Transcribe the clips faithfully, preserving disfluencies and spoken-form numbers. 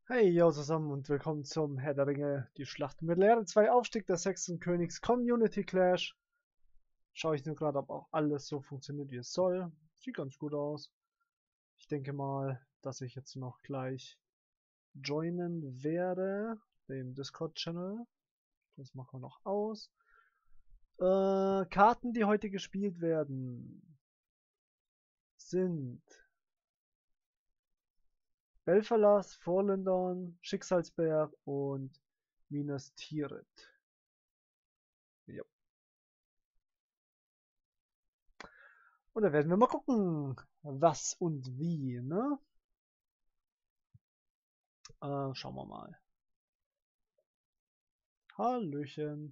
Hey, yo zusammen und willkommen zum Herr der Ringe, die Schlacht mit Mittelerde zwei Aufstieg des Sechsten-Königs Community Clash. Schaue ich nur gerade, ob auch alles so funktioniert, wie es soll. Sieht ganz gut aus. Ich denke mal, dass ich jetzt noch gleich joinen werde, dem Discord-Channel. Das machen wir noch aus. Äh, Karten, die heute gespielt werden, sind Belfalas, Vorlindern, Schicksalsberg und Minas Tirith. Ja. Und da werden wir mal gucken, was und wie, ne? Äh, schauen wir mal. Hallöchen.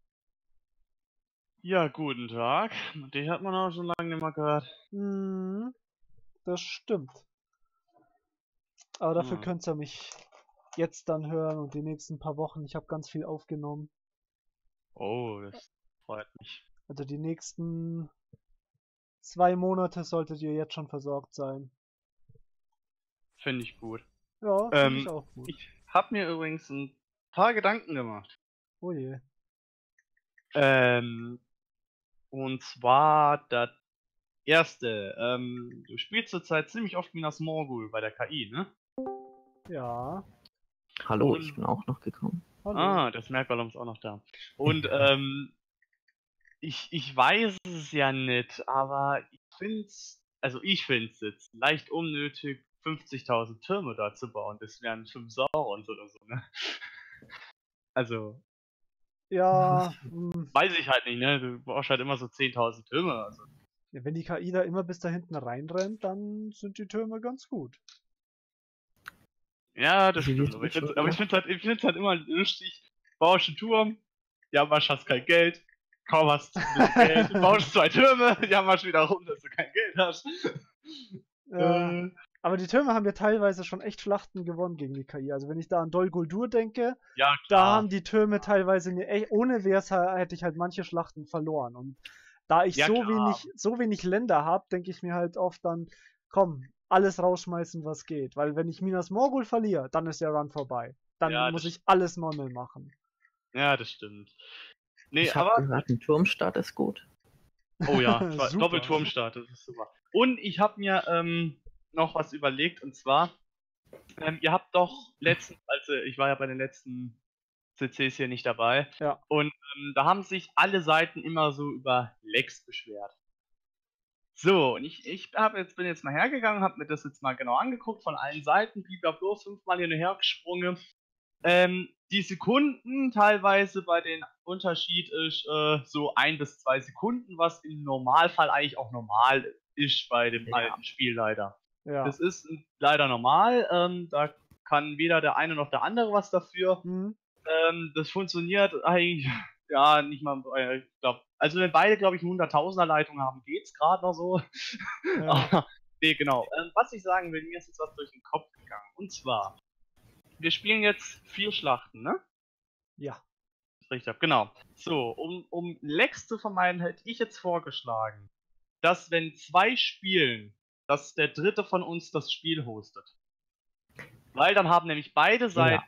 Ja, guten Tag. Dich hat man auch schon lange nicht mehr gehört. Hm, das stimmt. Aber dafür Hm. könnt ihr mich jetzt dann hören und die nächsten paar Wochen. Ich habe ganz viel aufgenommen. Oh, das freut mich. Also die nächsten zwei Monate solltet ihr jetzt schon versorgt sein. Finde ich gut. Ja, finde ich Ähm, auch gut. ich habe mir übrigens ein paar Gedanken gemacht. Oh je. Ähm, und zwar das erste. Ähm, du spielst zurzeit ziemlich oft Minas Morgul bei der K I, ne? Ja. Hallo, Und- ich bin auch noch gekommen. Hallo. Ah, das Merkballon ist auch noch da. Und ähm, ich, ich weiß es ja nicht, aber ich find's, also ich find's jetzt leicht unnötig, fünfzigtausend Türme da zu bauen. Das wären fünf Saurons oder so, ne? Also, Ja, hm, weiß ich halt nicht, ne? Du brauchst halt immer so zehntausend Türme. Also. wenn die K I da immer bis da hinten reinrennt, dann sind die Türme ganz gut. Ja, das Wie stimmt. wird's Aber ich mit find's, schon aber ich find's halt, ich find's halt immer lustig. Baust einen Turm, ja, machst hast kein Geld. Kaum hast du ein bisschen Geld. Baust zwei Türme, ja, machst wieder rum, dass du kein Geld hast. Ja. Äh, Aber die Türme haben ja teilweise schon echt Schlachten gewonnen gegen die K I. Also wenn ich da an Dol Guldur denke, ja, da klar. haben die Türme teilweise ne, ey, ohne Wers hätte ich halt manche Schlachten verloren. Und da ich Ja, so klar. wenig, so wenig Länder habe, denke ich mir halt oft dann, komm, alles rausschmeißen, was geht. Weil wenn ich Minas Morgul verliere, dann ist der Run vorbei. Dann Ja, muss das ich alles normal machen. Ja, das stimmt. Nee, Ich habe aber. gehört, ein Turmstart ist gut. Oh ja, zwei- Super. Doppelturmstart, das ist super. Und ich habe mir ähm, noch was überlegt, und zwar, ähm, ihr habt doch letztens, also ich war ja bei den letzten C Cs hier nicht dabei, Ja. und ähm, da haben sich alle Seiten immer so über Lags beschwert. So, und ich, ich hab jetzt, bin jetzt mal hergegangen, habe mir das jetzt mal genau angeguckt, von allen Seiten, blablabla, fünfmal hin und her gesprungen. Ähm, die Sekunden teilweise bei den Unterschied ist äh, so ein bis zwei Sekunden, was im Normalfall eigentlich auch normal ist bei dem Ja. alten Spiel leider. Ja. Das ist leider normal, ähm, da kann weder der eine noch der andere was dafür. Hm. Ähm, das funktioniert eigentlich, ja, nicht mal, äh, ich glaube, also wenn beide, glaube ich, eine hunderttausender Leitung haben, geht's gerade noch so. Ja. Aber, nee, genau. Ähm, was ich sagen will, mir ist jetzt was durch den Kopf gegangen. Und zwar, wir spielen jetzt vier Schlachten, ne? Ja. Richtig habe, genau. So, um, um Lecks zu vermeiden, hätte ich jetzt vorgeschlagen, dass wenn zwei spielen, dass der dritte von uns das Spiel hostet. Weil dann haben nämlich beide Seiten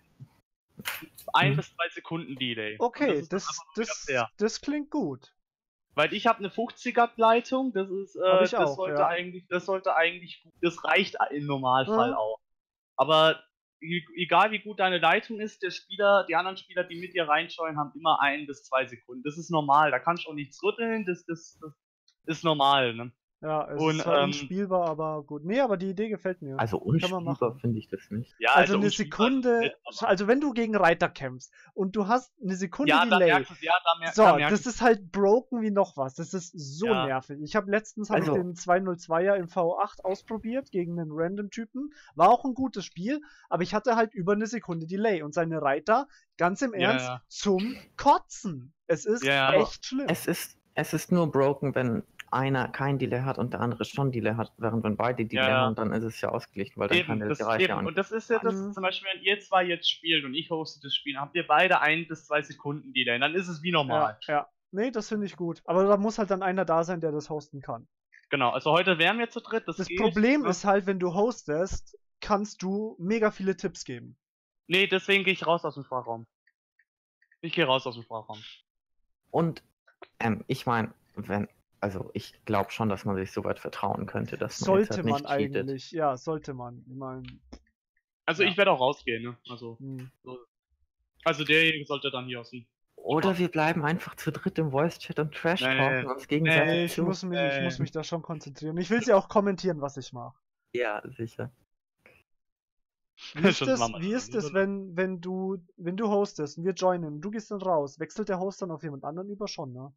ein Mhm. bis zwei Sekunden Delay. Und Okay, ist das, einfach nur das, wieder fair. das klingt gut. Weil ich habe eine fünfziger-Leitung, das ist, Hab äh, ich das auch, sollte ja. eigentlich, das sollte eigentlich, gut- das reicht im Normalfall Ja. auch. Aber e- egal wie gut deine Leitung ist, der Spieler, die anderen Spieler, die mit dir reinschauen, haben immer ein bis zwei Sekunden. Das ist normal, da kannst du auch nichts rütteln, das, das, das ist normal, ne? Ja, es Und, ist zwar ähm, unspielbar, aber gut. Nee, aber die Idee gefällt mir. Also Kann man unspielbar machen. finde ich das nicht. Ja, Also eine unspielbar ist es Sekunde, nicht, aber- also wenn du gegen Reiter kämpfst und du hast eine Sekunde ja, dann Delay, merkst du es, ja, da, mer so, da merkst das ist halt broken wie noch was. Das ist so Ja. nervig. Ich habe letztens hab Also- ich den zweihundertzweier im V acht ausprobiert gegen einen Random-Typen. War auch ein gutes Spiel, aber ich hatte halt über eine Sekunde Delay und seine Reiter, ganz im Ja, Ernst, ja. zum Kotzen. Es ist Ja, ja. echt schlimm. Es ist, es ist nur broken, wenn einer kein Delay hat und der andere schon Delay hat, während wenn beide Delay Ja, ja. haben, dann ist es ja ausgeglichen, weil dann Eben, kann der das, Bereich ja eben. auch Und das ist ja das, Mhm. zum Beispiel, wenn ihr zwei jetzt spielt und ich hoste das Spiel, habt ihr beide ein bis zwei Sekunden Delay, dann ist es wie normal. Ja, ja. Nee, das finde ich gut. Aber da muss halt dann einer da sein, der das hosten kann. Genau, also heute wären wir zu dritt, das Das geht, Problem ne? ist halt, wenn du hostest, kannst du mega viele Tipps geben. Nee, deswegen gehe ich raus aus dem Sprachraum. Ich gehe raus aus dem Sprachraum. Und ähm, ich meine, wenn, also ich glaube schon, dass man sich so weit vertrauen könnte, dass man jetzt Sollte halt man nicht cheatet. eigentlich, ja, sollte man. Ich meine, Also Ja. ich werde auch rausgehen, ne? Also, hm. so. Also derjenige sollte dann hier aus dem... Oder wir bleiben einfach zu dritt im Voice-Chat und Trash-Talken Nee, uns gegenseitig Nee, ich zu. muss, mich, ich muss Äh. mich da schon konzentrieren. Ich will sie auch kommentieren, was ich mache. Ja, sicher. Wie ist Schon es, Mama, wie ist oder? es, wenn, wenn du, wenn du hostest und wir joinen, du gehst dann raus, wechselt der Host dann auf jemand anderen über schon, ne?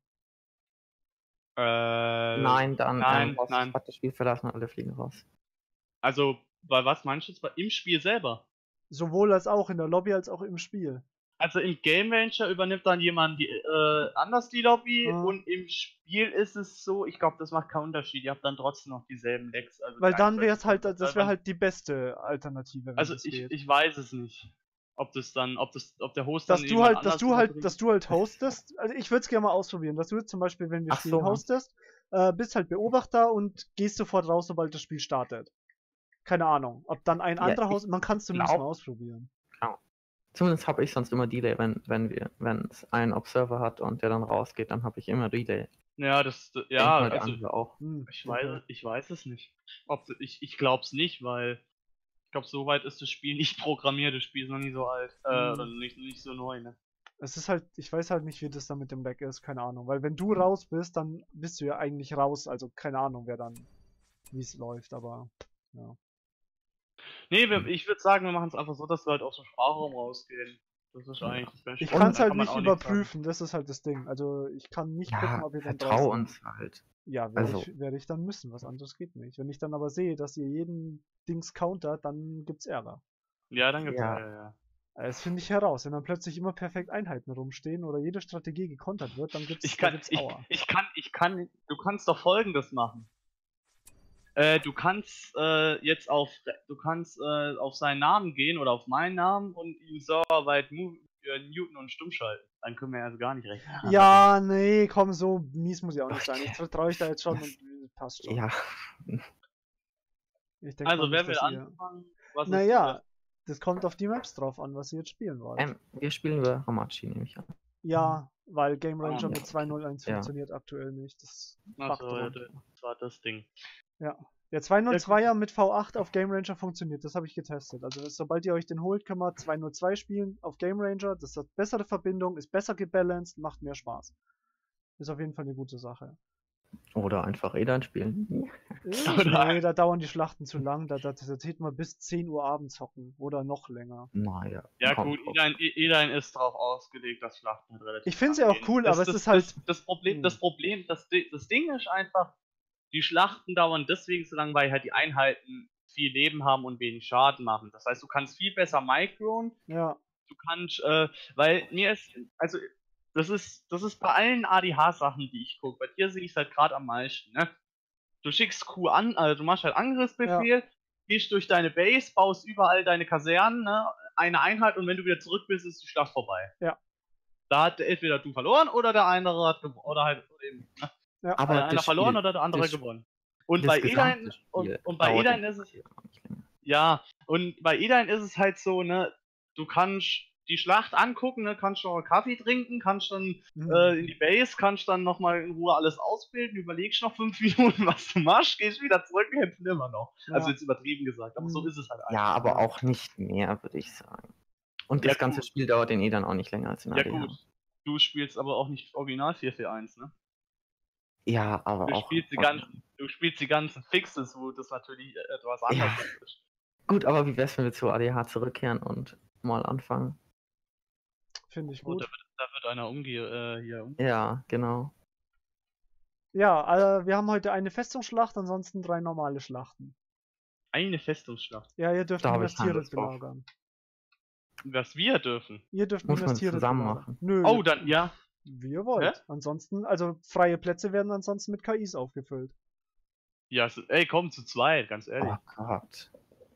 Äh, Nein, dann nein, ähm, brauchst du nein. sofort das Spiel verlassen und alle fliegen raus. Also, bei was meinst du jetzt? Bei- Im Spiel selber? Sowohl als auch in der Lobby als auch im Spiel. Also im Game Ranger übernimmt dann jemand die, äh, anders die Lobby Ah. und im Spiel ist es so, ich glaube, das macht keinen Unterschied. Ihr habt dann trotzdem noch dieselben Decks. Also Weil die dann wäre aktuellen es halt, Content, das weil wäre man- halt die beste Alternative, wenn Also das ich, geht. ich weiß es nicht. Ob das dann, ob das, ob der Host dass dann du jemand halt, dass anders du halt, überbringt. dass du halt hostest. Also ich würde es gerne mal ausprobieren, dass du jetzt zum Beispiel, wenn wir Ach spielen, so. hostest, äh, bist halt Beobachter und gehst sofort raus, sobald das Spiel startet. Keine Ahnung, ob dann ein Ja, anderer ich Host, man kann es zumindest glaub- mal ausprobieren. Zumindest habe ich sonst immer Delay, wenn, wenn wir, wenn es einen Observer hat und der dann rausgeht, dann habe ich immer Delay. Ja, das, Denk ja, mal, der also andere auch. Hm, ich okay. weiß, ich weiß es nicht. Ob, ich ich glaube es nicht, weil ich glaube, so weit ist das Spiel nicht programmiert. Das Spiel ist noch nicht so alt, äh, Hm. oder nicht, nicht so neu, ne? Es ist halt, ich weiß halt nicht, wie das dann mit dem Lag ist, keine Ahnung. Weil wenn du raus bist, dann bist du ja eigentlich raus, also keine Ahnung, wer dann, wie es läuft, aber ja. Nee, wir, ich würde sagen, wir machen es einfach so, dass wir halt aus dem Sprachraum rausgehen. Das ist Ja. eigentlich das Beste. Ich Und kann es Da halt kann man nicht auch nichts sagen. überprüfen, das ist halt das Ding. Also ich kann nicht gucken, Ja, ob ihr dann vertrau draußen uns halt. Ja, werde Also- ich, werd ich dann müssen, was anderes geht nicht. Wenn ich dann aber sehe, dass ihr jeden Dings countert, dann gibt's Ärger. Ja, dann gibt's Ja. ja, ja, ja. Äh, Das finde ich heraus. Wenn dann plötzlich immer perfekt Einheiten rumstehen oder jede Strategie gekontert wird, dann gibt's, Ich da kann, gibt's ich, Aua. ich kann, ich kann, du kannst doch Folgendes machen. Äh, du kannst äh, jetzt auf, du kannst äh, auf seinen Namen gehen oder auf meinen Namen und ihn serverweit mu- äh, muten und stumm schalten. Dann können wir also gar nicht recht. Ja, nee, komm, so mies muss ich auch nicht sein. Ich vertraue ich da jetzt schon Was? und passt schon. Ja, Ich denk Also mal wer nicht, will dass ihr... anfangen? Was ist Naja, das kommt auf die Maps drauf an, was ihr jetzt spielen wollt. ähm, wir spielen über Hamachi, nehme ich an. Ja, weil Game Ah, Ranger ja, mit zwei null eins ja. funktioniert aktuell nicht. Das Ach backt so, ja, rum. das war das Ding. Ja. Der zwei null zweier mit V acht auf Game Ranger funktioniert, das habe ich getestet. Also sobald ihr euch den holt, kann man zwei null zwei spielen auf Game Ranger. Das hat bessere Verbindung, ist besser gebalanced, macht mehr Spaß. Ist auf jeden Fall eine gute Sache. Oder einfach Edan spielen. Oder- Nee, da dauern die Schlachten zu lang. Da, da, da hätte man bis zehn Uhr abends hocken oder noch länger. Naja. Ja komm, gut, komm. Edain, Edain ist drauf ausgelegt, dass Schlachten halt relativ Ich finde sie lang auch gehen. cool, das, aber es das, ist halt- Das, das Problem, Hm. das Problem, das, Di- das Ding ist einfach, die Schlachten dauern deswegen so lang, weil halt die Einheiten viel Leben haben und wenig Schaden machen. Das heißt, du kannst viel besser micron, Ja, du kannst, äh, weil mir ist, also das ist, das ist bei allen A D H-Sachen, die ich gucke, bei dir sehe ich es halt gerade am meisten, ne? Du schickst Q an, also du machst halt Angriffsbefehl, gehst durch deine Base, baust überall deine Kasernen, ne? Eine Einheit und wenn du wieder zurück bist, ist die Schlacht vorbei. Ja. Da hat entweder du verloren oder der andere hat gewonnen. Oder halt eben, ne? ja. Aber einer das verloren Spiel, oder der andere das- gewonnen. Und das bei gesamte Edain, Spiel und, und bei dauert Edain ja ist es, nicht länger. ja, und bei Edain ist es halt so, ne, du kannst die Schlacht angucken, ne, kannst noch einen Kaffee trinken, kannst dann Hm. äh, in die Base, kannst dann nochmal in Ruhe alles ausbilden, überlegst noch fünf Minuten, was du machst, gehst wieder zurück, kämpfen immer noch. Also Ja. jetzt übertrieben gesagt, aber so Mhm. ist es halt Ja, einfach. aber auch nicht mehr, würde ich sagen. Und Ja, das ganze gut. Spiel dauert in Edan auch nicht länger als in Ja A D H. gut, du spielst aber auch nicht Original vier vier eins, ne? Ja, aber Du auch. spielst die ganzen, du spielst die ganzen Fixes, wo das natürlich etwas anders ist. Gut, aber wie wär's, wenn wir zu A D H zurückkehren und mal anfangen? Finde ich Oh, gut. da, wird, da wird einer umge äh, hier um. Ja, genau. Ja, äh, wir haben heute eine Festungsschlacht, ansonsten drei normale Schlachten. Eine Festungsschlacht. Ja, ihr dürft Da hab Minas ich keine Tirith Lust drauf. belagern. Was wir dürfen. Ihr dürft Muss Minas man Tirith zusammen belagern. machen. Nö, Oh, dann, ja. wie ihr wollt. Hä? Ansonsten, also freie Plätze werden ansonsten mit K Is aufgefüllt. Ja, s- ey, komm, zu zweit, ganz ehrlich. Oh Gott.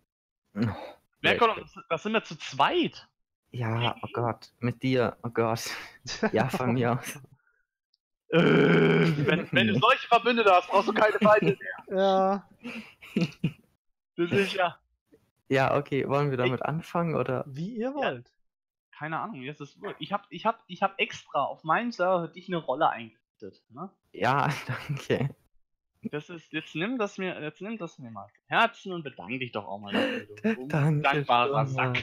Wer Ja, kommt, ich- das, das sind wir zu zweit. Ja, oh Gott. Mit dir, oh Gott. Ja, von mir aus. Äh, wenn, wenn du solche Verbündete hast, brauchst du keine Feinde mehr. Ja, Das ist ja. Ja, okay, wollen wir damit anfangen oder? Wie ihr Ja. wollt. Keine Ahnung, jetzt ist wohl. Ich hab, ich hab, ich hab extra auf meinem Server für dich eine Rolle eingerichtet. Ne? Ja, danke. Das ist, jetzt nimm das mir, jetzt nimm das mir mal zu Herzen und bedank dich doch auch mal dafür, du Danke dankbarer schon, Sack.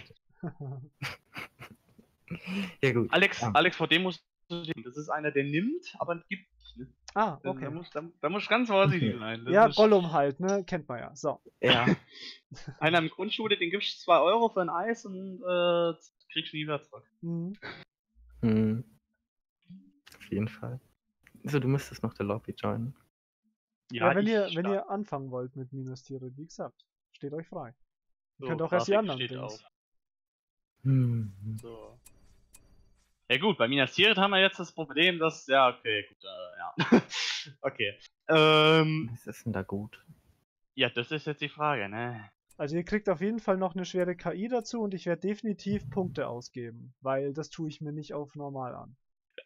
Ja gut. Alex, Ja. Alex, vor dem musst du stehen. Das ist einer, der nimmt, aber gibt nicht. Ne? Ah, Da, da, okay. musst, da, da musst du ganz vorsichtig sein. Das Ja, ist Gollum halt, ne? Kennt man ja. So. Ja, einer im Grundschule, den gibst du zwei Euro für ein Eis und äh, kriegst nie wieder zurück. Mhm. hm. Auf jeden Fall. So, du müsstest noch der Lobby joinen. Ja, wenn ich ihr, wenn sta- ihr anfangen wollt mit Minustiere, wie gesagt, steht euch frei. Ihr so, könnt auch erst die Grafik anderen steht Dings. auf. Hm. So. Ja gut, bei Minas Tirith haben wir jetzt das Problem, dass, ja, okay, gut, äh, ja. okay. Ähm, Was ist denn da gut? ja, das ist jetzt die Frage, ne? Also ihr kriegt auf jeden Fall noch eine schwere K I dazu und ich werde definitiv Punkte ausgeben, weil das tue ich mir nicht auf normal an.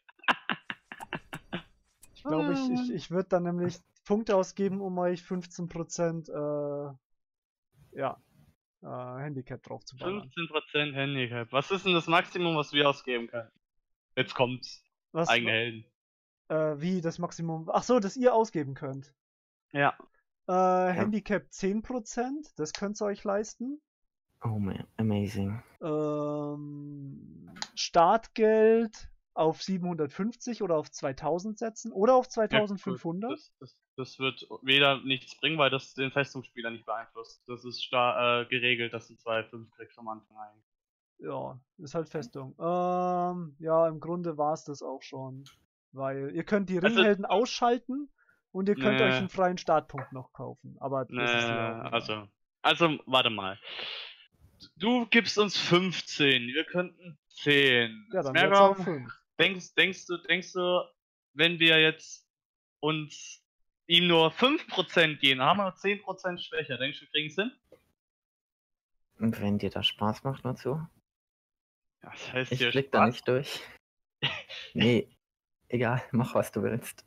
Ich glaube, ich, ich, ich würde dann nämlich Punkte ausgeben, um euch fünfzehn Prozent äh, ja, äh, Handicap drauf zu ballern. fünfzehn Prozent Handicap. Was ist denn das Maximum, was wir ausgeben können? Jetzt kommt's. Was, Eigene Helden. äh, wie das Maximum? Ach so, dass ihr ausgeben könnt. Ja. Äh, Handicap zehn Prozent, das könnt ihr euch leisten. Oh man, amazing. Ähm, Startgeld auf siebenhundertfünfzig oder auf zweitausend setzen oder auf Ja, zweitausendfünfhundert. gut, das, das, das wird weder nichts bringen, weil das den Festungsspieler nicht beeinflusst. Das ist sta- äh, geregelt, dass du zwei Komma fünf kriegst am Anfang eigentlich. Ja, ist halt Festung. Ähm, ja, im Grunde war es das auch schon. Weil ihr könnt die Also- Ringhelden ausschalten und ihr könnt euch Nee. einen freien Startpunkt noch kaufen. Aber das Nee, ist hier auch egal. also, also, warte mal. Du gibst uns fünfzehn, wir könnten zehn. Ja, dann Mehr wird's auch kommen. fünf. Denkst, denkst du, denkst du, wenn wir jetzt uns ihm nur fünf Prozent geben, haben wir noch zehn Prozent schwächer. Denkst du, wir kriegen es hin? Und wenn dir das Spaß macht, nur zu? Ja, das heißt Ich hier blick da Spaß. nicht durch. Nee, egal, mach was du willst.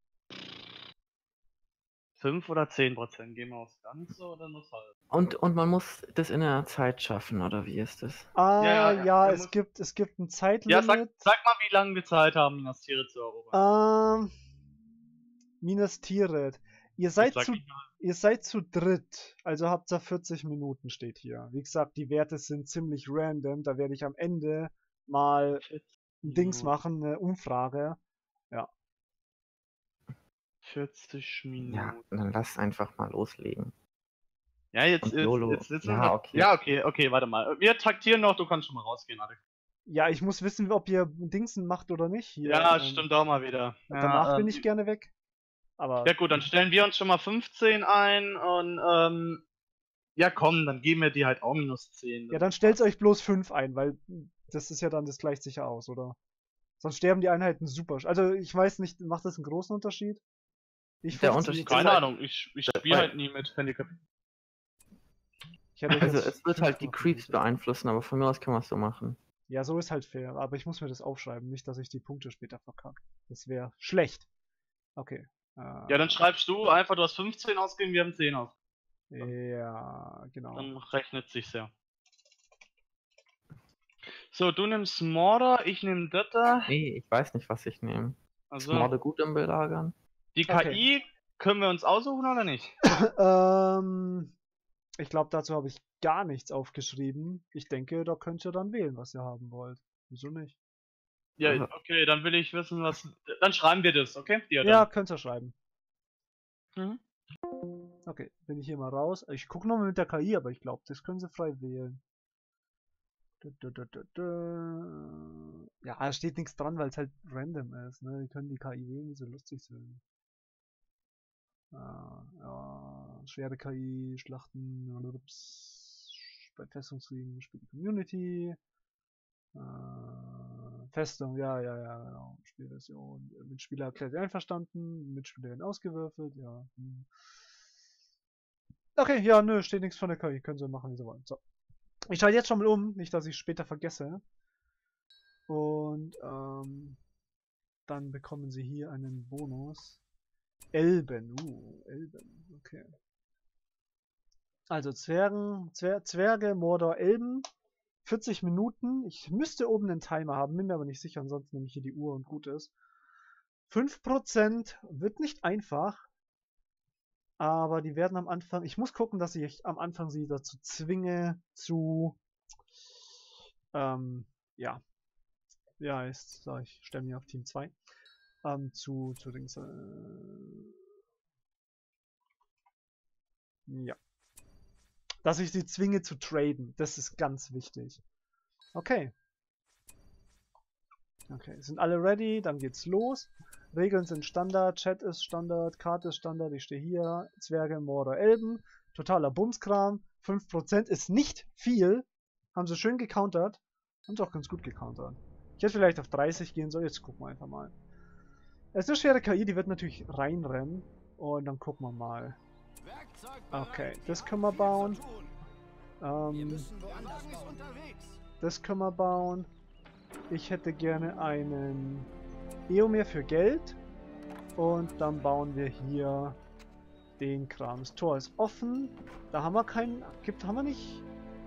fünf oder zehn Prozent gehen wir aufs Ganze oder nur halb? Und, und man muss das in einer Zeit schaffen, oder wie ist das? Ah, Ja, ja, ja, ja, es muss- gibt, es gibt ein Ja, Zeitlimit. sag, sag mal, wie lange wir Zeit haben, Minas Tirith zu erobern. Ähm, Minas Tirith. Ihr Das seid sag zu, ich mal. ihr seid zu dritt. Also habt ihr vierzig Minuten steht hier. Wie gesagt, die Werte sind ziemlich random. Da werde ich am Ende mal ein Dings Minuten. machen, eine Umfrage. vierzig Minuten. Ja, dann lass einfach mal loslegen. Ja, jetzt, Und jetzt, YOLO. jetzt, jetzt Ja, sind wir- okay. Ja, okay, okay, warte mal. Wir taktieren noch, du kannst schon mal rausgehen, Alex. Ja, ich muss wissen, ob ihr Dingsen macht oder nicht hier. Ja, ähm, stimmt auch mal wieder. Ja, Danach bin ähm, ich gerne weg. Aber Ja gut, dann stellen wir uns schon mal fünfzehn ein und ähm, ja komm, dann geben wir die halt auch minus zehn. ja, dann stellt euch bloß fünf ein, weil das ist ja dann, das gleicht sich ja aus, oder? Sonst sterben die Einheiten super. sch- Also ich weiß nicht, macht das einen großen Unterschied? Ich Der fünfzehn Unterschied jetzt- ist Keine halt- Ahnung, ich, ich spiele Weil- halt nie mit Handicap. Ich hätte euch Also jetzt es wird fünf halt die machen Creeps müssen. beeinflussen, aber von mir aus kann man es so machen. Ja, so ist halt fair, aber ich muss mir das aufschreiben, nicht, dass ich die Punkte später verkacke. Das wäre schlecht. Okay. Äh, Ja, dann schreibst du einfach, du hast fünfzehn ausgegeben, wir haben zehn aus. Ja, genau. Dann rechnet sich's ja. So, du nimmst Mordor, ich nehme Dötter. Nee, ich weiß nicht, was ich nehme. Ist Also, Morde gut im Belagern? die K I können wir uns aussuchen oder nicht? ähm, ich glaube, dazu habe ich gar nichts aufgeschrieben. Ich denke, da könnt ihr dann wählen, was ihr haben wollt. Wieso nicht? Ja, Aha. okay, dann will ich wissen, was. Dann schreiben wir das, okay? Ja, Ja, dann. könnt ihr schreiben. Mhm. Okay, bin ich hier mal raus. Ich gucke nochmal mit der K I, aber ich glaube, das können sie frei wählen. Du, du, du, du, du. Ja, da steht nichts dran, weil es halt random ist. Ne? Die können die K I wählen, wie sie lustig sind. Ja, ja, schwere K I, Schlachten, ups, bei Festungskriegen spielt die Community. Äh, Festung, ja, ja, ja, genau. Spielversion. Mitspieler erklärt sich einverstanden, Mitspieler werden ausgewürfelt, ja. Hm. Okay, ja, nö, steht nichts von der K I, können sie machen, wie sie wollen. So. Ich schalte jetzt schon mal um, nicht, dass ich später vergesse. Und ähm, dann bekommen sie hier einen Bonus. Elben, uh, Elben, okay. Also Zwergen, Zwer Zwerge, Mordor, Elben. vierzig Minuten. Ich müsste oben einen Timer haben, bin mir aber nicht sicher, ansonsten nehme ich hier die Uhr und gut ist. fünf Prozent wird nicht einfach. Aber die werden am Anfang, ich muss gucken, dass ich am Anfang sie dazu zwinge, zu, ähm, ja, wie heißt, so, ich stelle mich auf Team zwei, ähm, zu, zu Dings, äh, ja, dass ich sie zwinge zu traden, das ist ganz wichtig. Okay. Okay, sind alle ready, dann geht's los. Regeln sind Standard, Chat ist Standard, Karte ist Standard, ich stehe hier, Zwerge, Mordor, Elben, totaler Bumskram, fünf Prozent ist nicht viel, haben sie schön gecountert, haben sie auch ganz gut gecountert. Ich hätte vielleicht auf dreißig gehen sollen, jetzt gucken wir einfach mal. Es ist eine schwere K I, die wird natürlich reinrennen und dann gucken wir mal. Okay, das können wir bauen. Ähm, das können wir bauen. Ich hätte gerne einen Eomer für Geld. Und dann bauen wir hier den Kram. Das Tor ist offen. Da haben wir keinen... Gibt, haben wir nicht...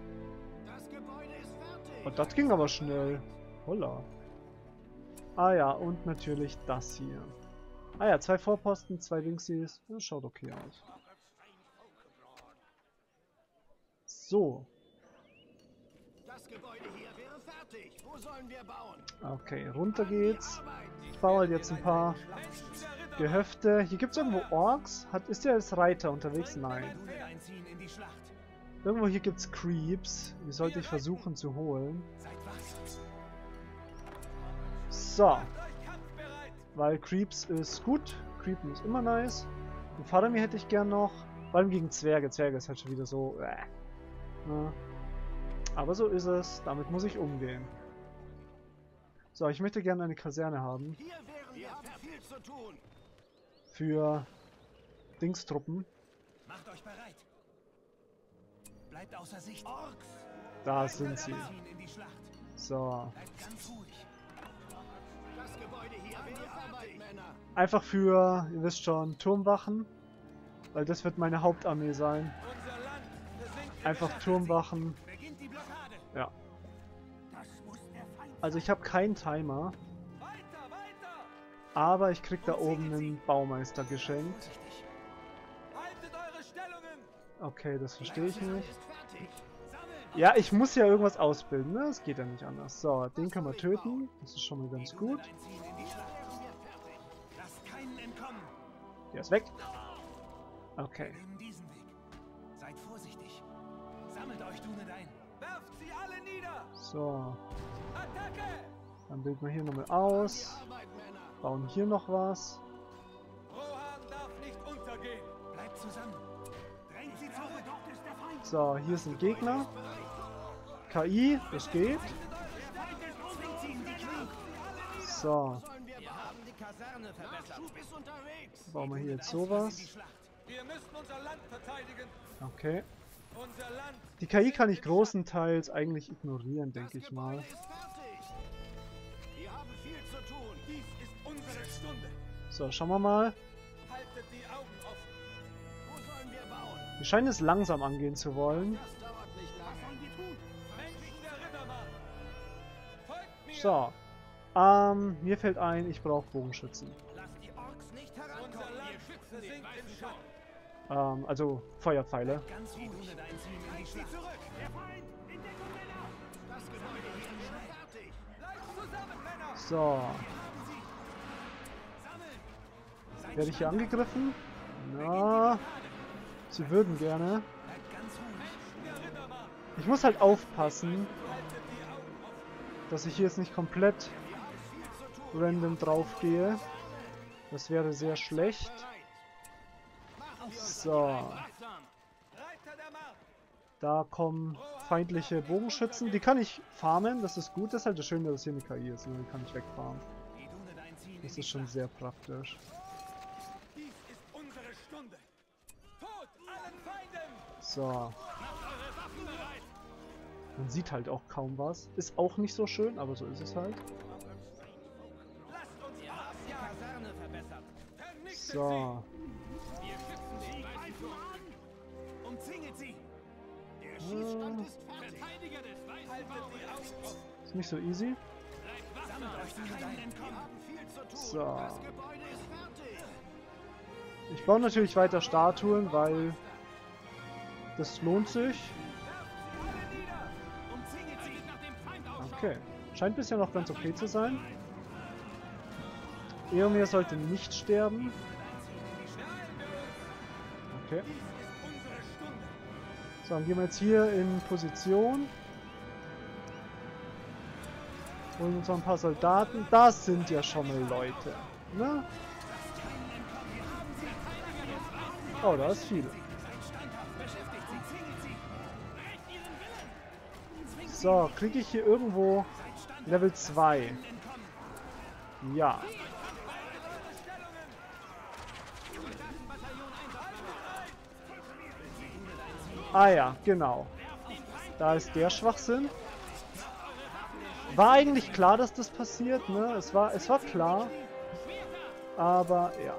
Oh, das ging aber schnell. Holla. Ah ja, und natürlich das hier. Ah ja, zwei Vorposten, zwei Dingsies. Das schaut okay aus. So. Das Gebäude hier wäre fertig. Wo sollen wir bauen? Okay, runter geht's. Ich baue halt jetzt ein paar Gehöfte. Hier gibt es irgendwo Orks. Hat, ist der als Reiter unterwegs? Nein. Irgendwo hier gibt es Creeps. Die sollte ich versuchen zu holen. So. Weil Creeps ist gut. Creepen ist immer nice. Und Faramir hätte ich gern noch. Vor allem gegen Zwerge. Zwerge ist halt schon wieder so... Äh. Ja. Aber so ist es. Damit muss ich umgehen. So, ich möchte gerne eine Kaserne haben. Hier wären wir viel zu tun. Für Dingstruppen. Macht euch bereit. Bleibt außer Sicht. Orks. Da sind sie. In die Schlacht. So. Bleibt ganz ruhig. Das Gebäude hier wäre Arbeit, Männer. Einfach für, ihr wisst schon, Turmwachen. Weil das wird meine Hauptarmee sein. Einfach Turmwachen. Beginnt die Blockade. Ja. Das muss der Feind. Also ich habe keinen Timer. Weiter, weiter. Aber ich krieg da oben einen Baumeister geschenkt. Vorsichtig. Haltet eure Stellungen. Okay, das verstehe ich nicht. Ist fertig. Sammelt. Ja, ich muss ja irgendwas ausbilden, ne? Das geht ja nicht anders. So, den können wir töten. Das ist schon mal ganz gut. Einziehen in die Schlacht. Wären wir fertig. Lasst keinen entkommen. Der ist weg. Okay. Nehmen diesen Weg. Seid vorsichtig. Sammelt euch, Dunet, ein. Werft sie alle nieder. So. Attacke. Dann bilden wir hier nochmal aus. Arbeit, Männer. Bauen hier noch was. Rohan darf nicht untergehen. Bleibt zusammen. Drängt sie zurück. Dort ist der Feind. So, hier sind Gegner. K I, das geht. So, Wir haben die Kaserne verbessert. Nachschub ist unterwegs. bauen wir hier jetzt sowas. Wir müssen unser Land verteidigen. Okay. Unser Land Die K I kann ich großenteils eigentlich ignorieren, denke ich mal. ist fertig. Wir haben viel zu tun. Dies ist unsere Stunde. So, schauen wir mal. Haltet die Augen offen. Wo sollen wir bauen? Wir scheinen es langsam angehen zu wollen. Das dauert nicht lange. Was sollen wir tun? Mensch der Rittermann. Folgt mir. So. Ähm, mir fällt ein, ich brauche Bogenschützen. Lasst die Orks nicht herankommen. Unser Land versinkt im Schatten. Ähm, also Feuerpfeile. Ganz ruhig. Einziehen in die Schlacht. Zurück. Der Feind. In Deckung, Männer. Das Gebäude hier ist schon fertig. Bleibt zusammen, Männer. So. Wir haben sie. Sammeln. Werde ich hier angegriffen? Na, sie würden gerne. Bleibt ganz ruhig. Der Rittermann. Ich muss halt aufpassen, Haltet die Augen offen. dass ich hier jetzt nicht komplett random drauf gehe. Das wäre sehr schlecht. So, Reiter der Macht. da kommen feindliche Bogenschützen. Die kann ich farmen, das ist gut. Das ist halt das Schöne, dass hier eine K I ist. Die kann ich wegfarmen. Die Dunet einziehen in Das die ist schon sehr praktisch. Dies ist unsere Stunde. Tod allen Feinden. So, Macht eure Waffen bereit. man sieht halt auch kaum was. Ist auch nicht so schön, aber so ist es halt. Lasst uns Orks die Kaserne verbessern. Vernichtet So, sie. Wir schützen sie. Greift an. Umzingelt sie. Schießstand ist fertig. Verteidiger des weißen Baumes. Ist nicht so easy. Sammelt euch zu Steinen. Wir haben viel zu tun. So. Das Gebäude ist fertig. Ich baue natürlich weiter Statuen, weil das lohnt sich. Okay. Scheint bisher noch ganz okay zu sein. Eomir sollte nicht sterben. Okay. So, dann gehen wir jetzt hier in Position. Holen uns noch ein paar Soldaten. Das sind ja schon mal Leute. Ne? Oh, da ist viel. So, kriege ich hier irgendwo Level zwei? Ja. Ah ja, genau. Da ist der Schwachsinn. War eigentlich klar, dass das passiert, ne? Es war, es war klar. Aber ja.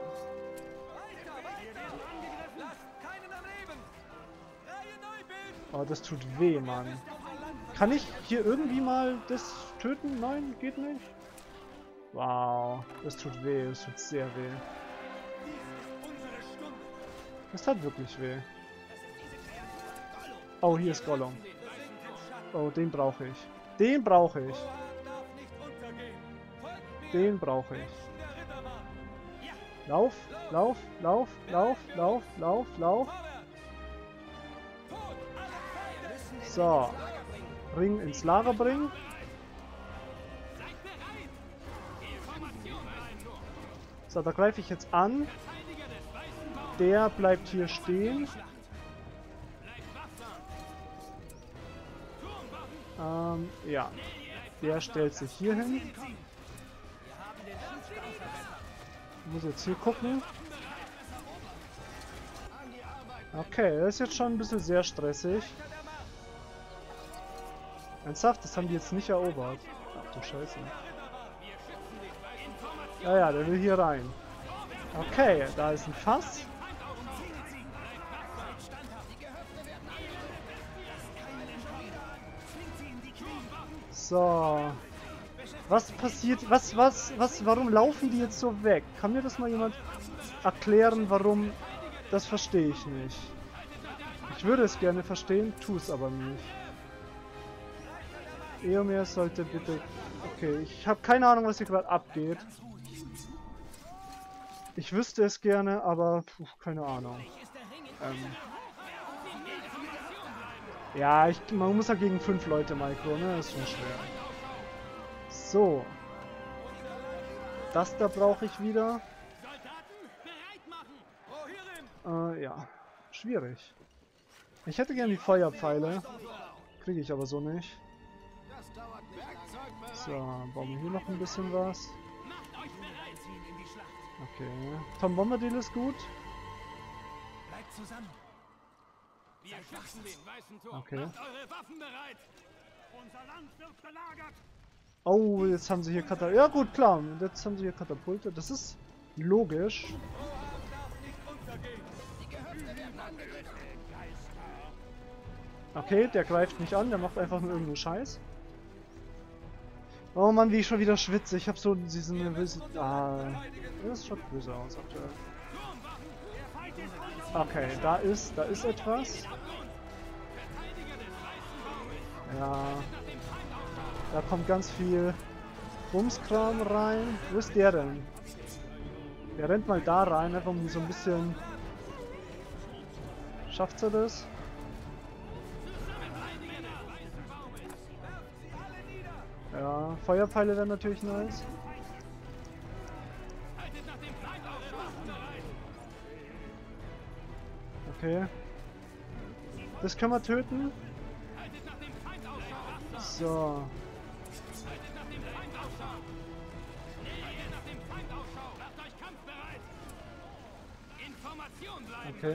Oh, das tut weh, Mann. Kann ich hier irgendwie mal das töten? Nein, geht nicht. Wow, das tut weh, das tut sehr weh. Das tat wirklich weh. Oh, hier ist Gollum. Oh, den brauche ich. Den brauche ich. Den brauche ich. Lauf, lauf, lauf, lauf, lauf, lauf, lauf. So. Ring ins Lager bringen. So, da greife ich jetzt an. Der bleibt hier stehen. Ähm, ja. Der stellt sich hier hin. Ich muss jetzt hier gucken. Okay, das ist jetzt schon ein bisschen sehr stressig. Ernsthaft? Das haben die jetzt nicht erobert. Ach du Scheiße. Ja, ja, der will hier rein. Okay, da ist ein Fass. So. Was passiert? Was, was, was, warum laufen die jetzt so weg? Kann mir das mal jemand erklären, warum? Das verstehe ich nicht. Ich würde es gerne verstehen, tue es aber nicht. Eomir sollte bitte... Okay, ich habe keine Ahnung, was hier gerade abgeht. Ich wüsste es gerne, aber puh, keine Ahnung. Ähm. Ja, ich, man muss ja gegen fünf Leute Micro, ne? Das ist schon schwer. So. Das da brauche ich wieder. Äh, ja. Schwierig. Ich hätte gerne die Feuerpfeile. Kriege ich aber so nicht. So, bauen wir hier noch ein bisschen was. Okay. Tom Bombadil ist gut. Okay. Oh, jetzt haben sie hier Katapulte. Ja gut, klar. Jetzt haben sie hier Katapulte. Das ist logisch. Okay, der greift nicht an. Der macht einfach nur irgendeinen Scheiß. Oh Mann, wie ich schon wieder schwitze. Ich habe so diesen nervösen... Ah, das schaut böse aus aktuell. Okay, da ist, da ist etwas. Ja. Da kommt ganz viel Bumskram rein. Wo ist der denn? Der rennt mal da rein, einfach um so ein bisschen... Schafft er das? Ja, Feuerpfeile wären natürlich nice. Okay. Das können wir töten. So. Okay.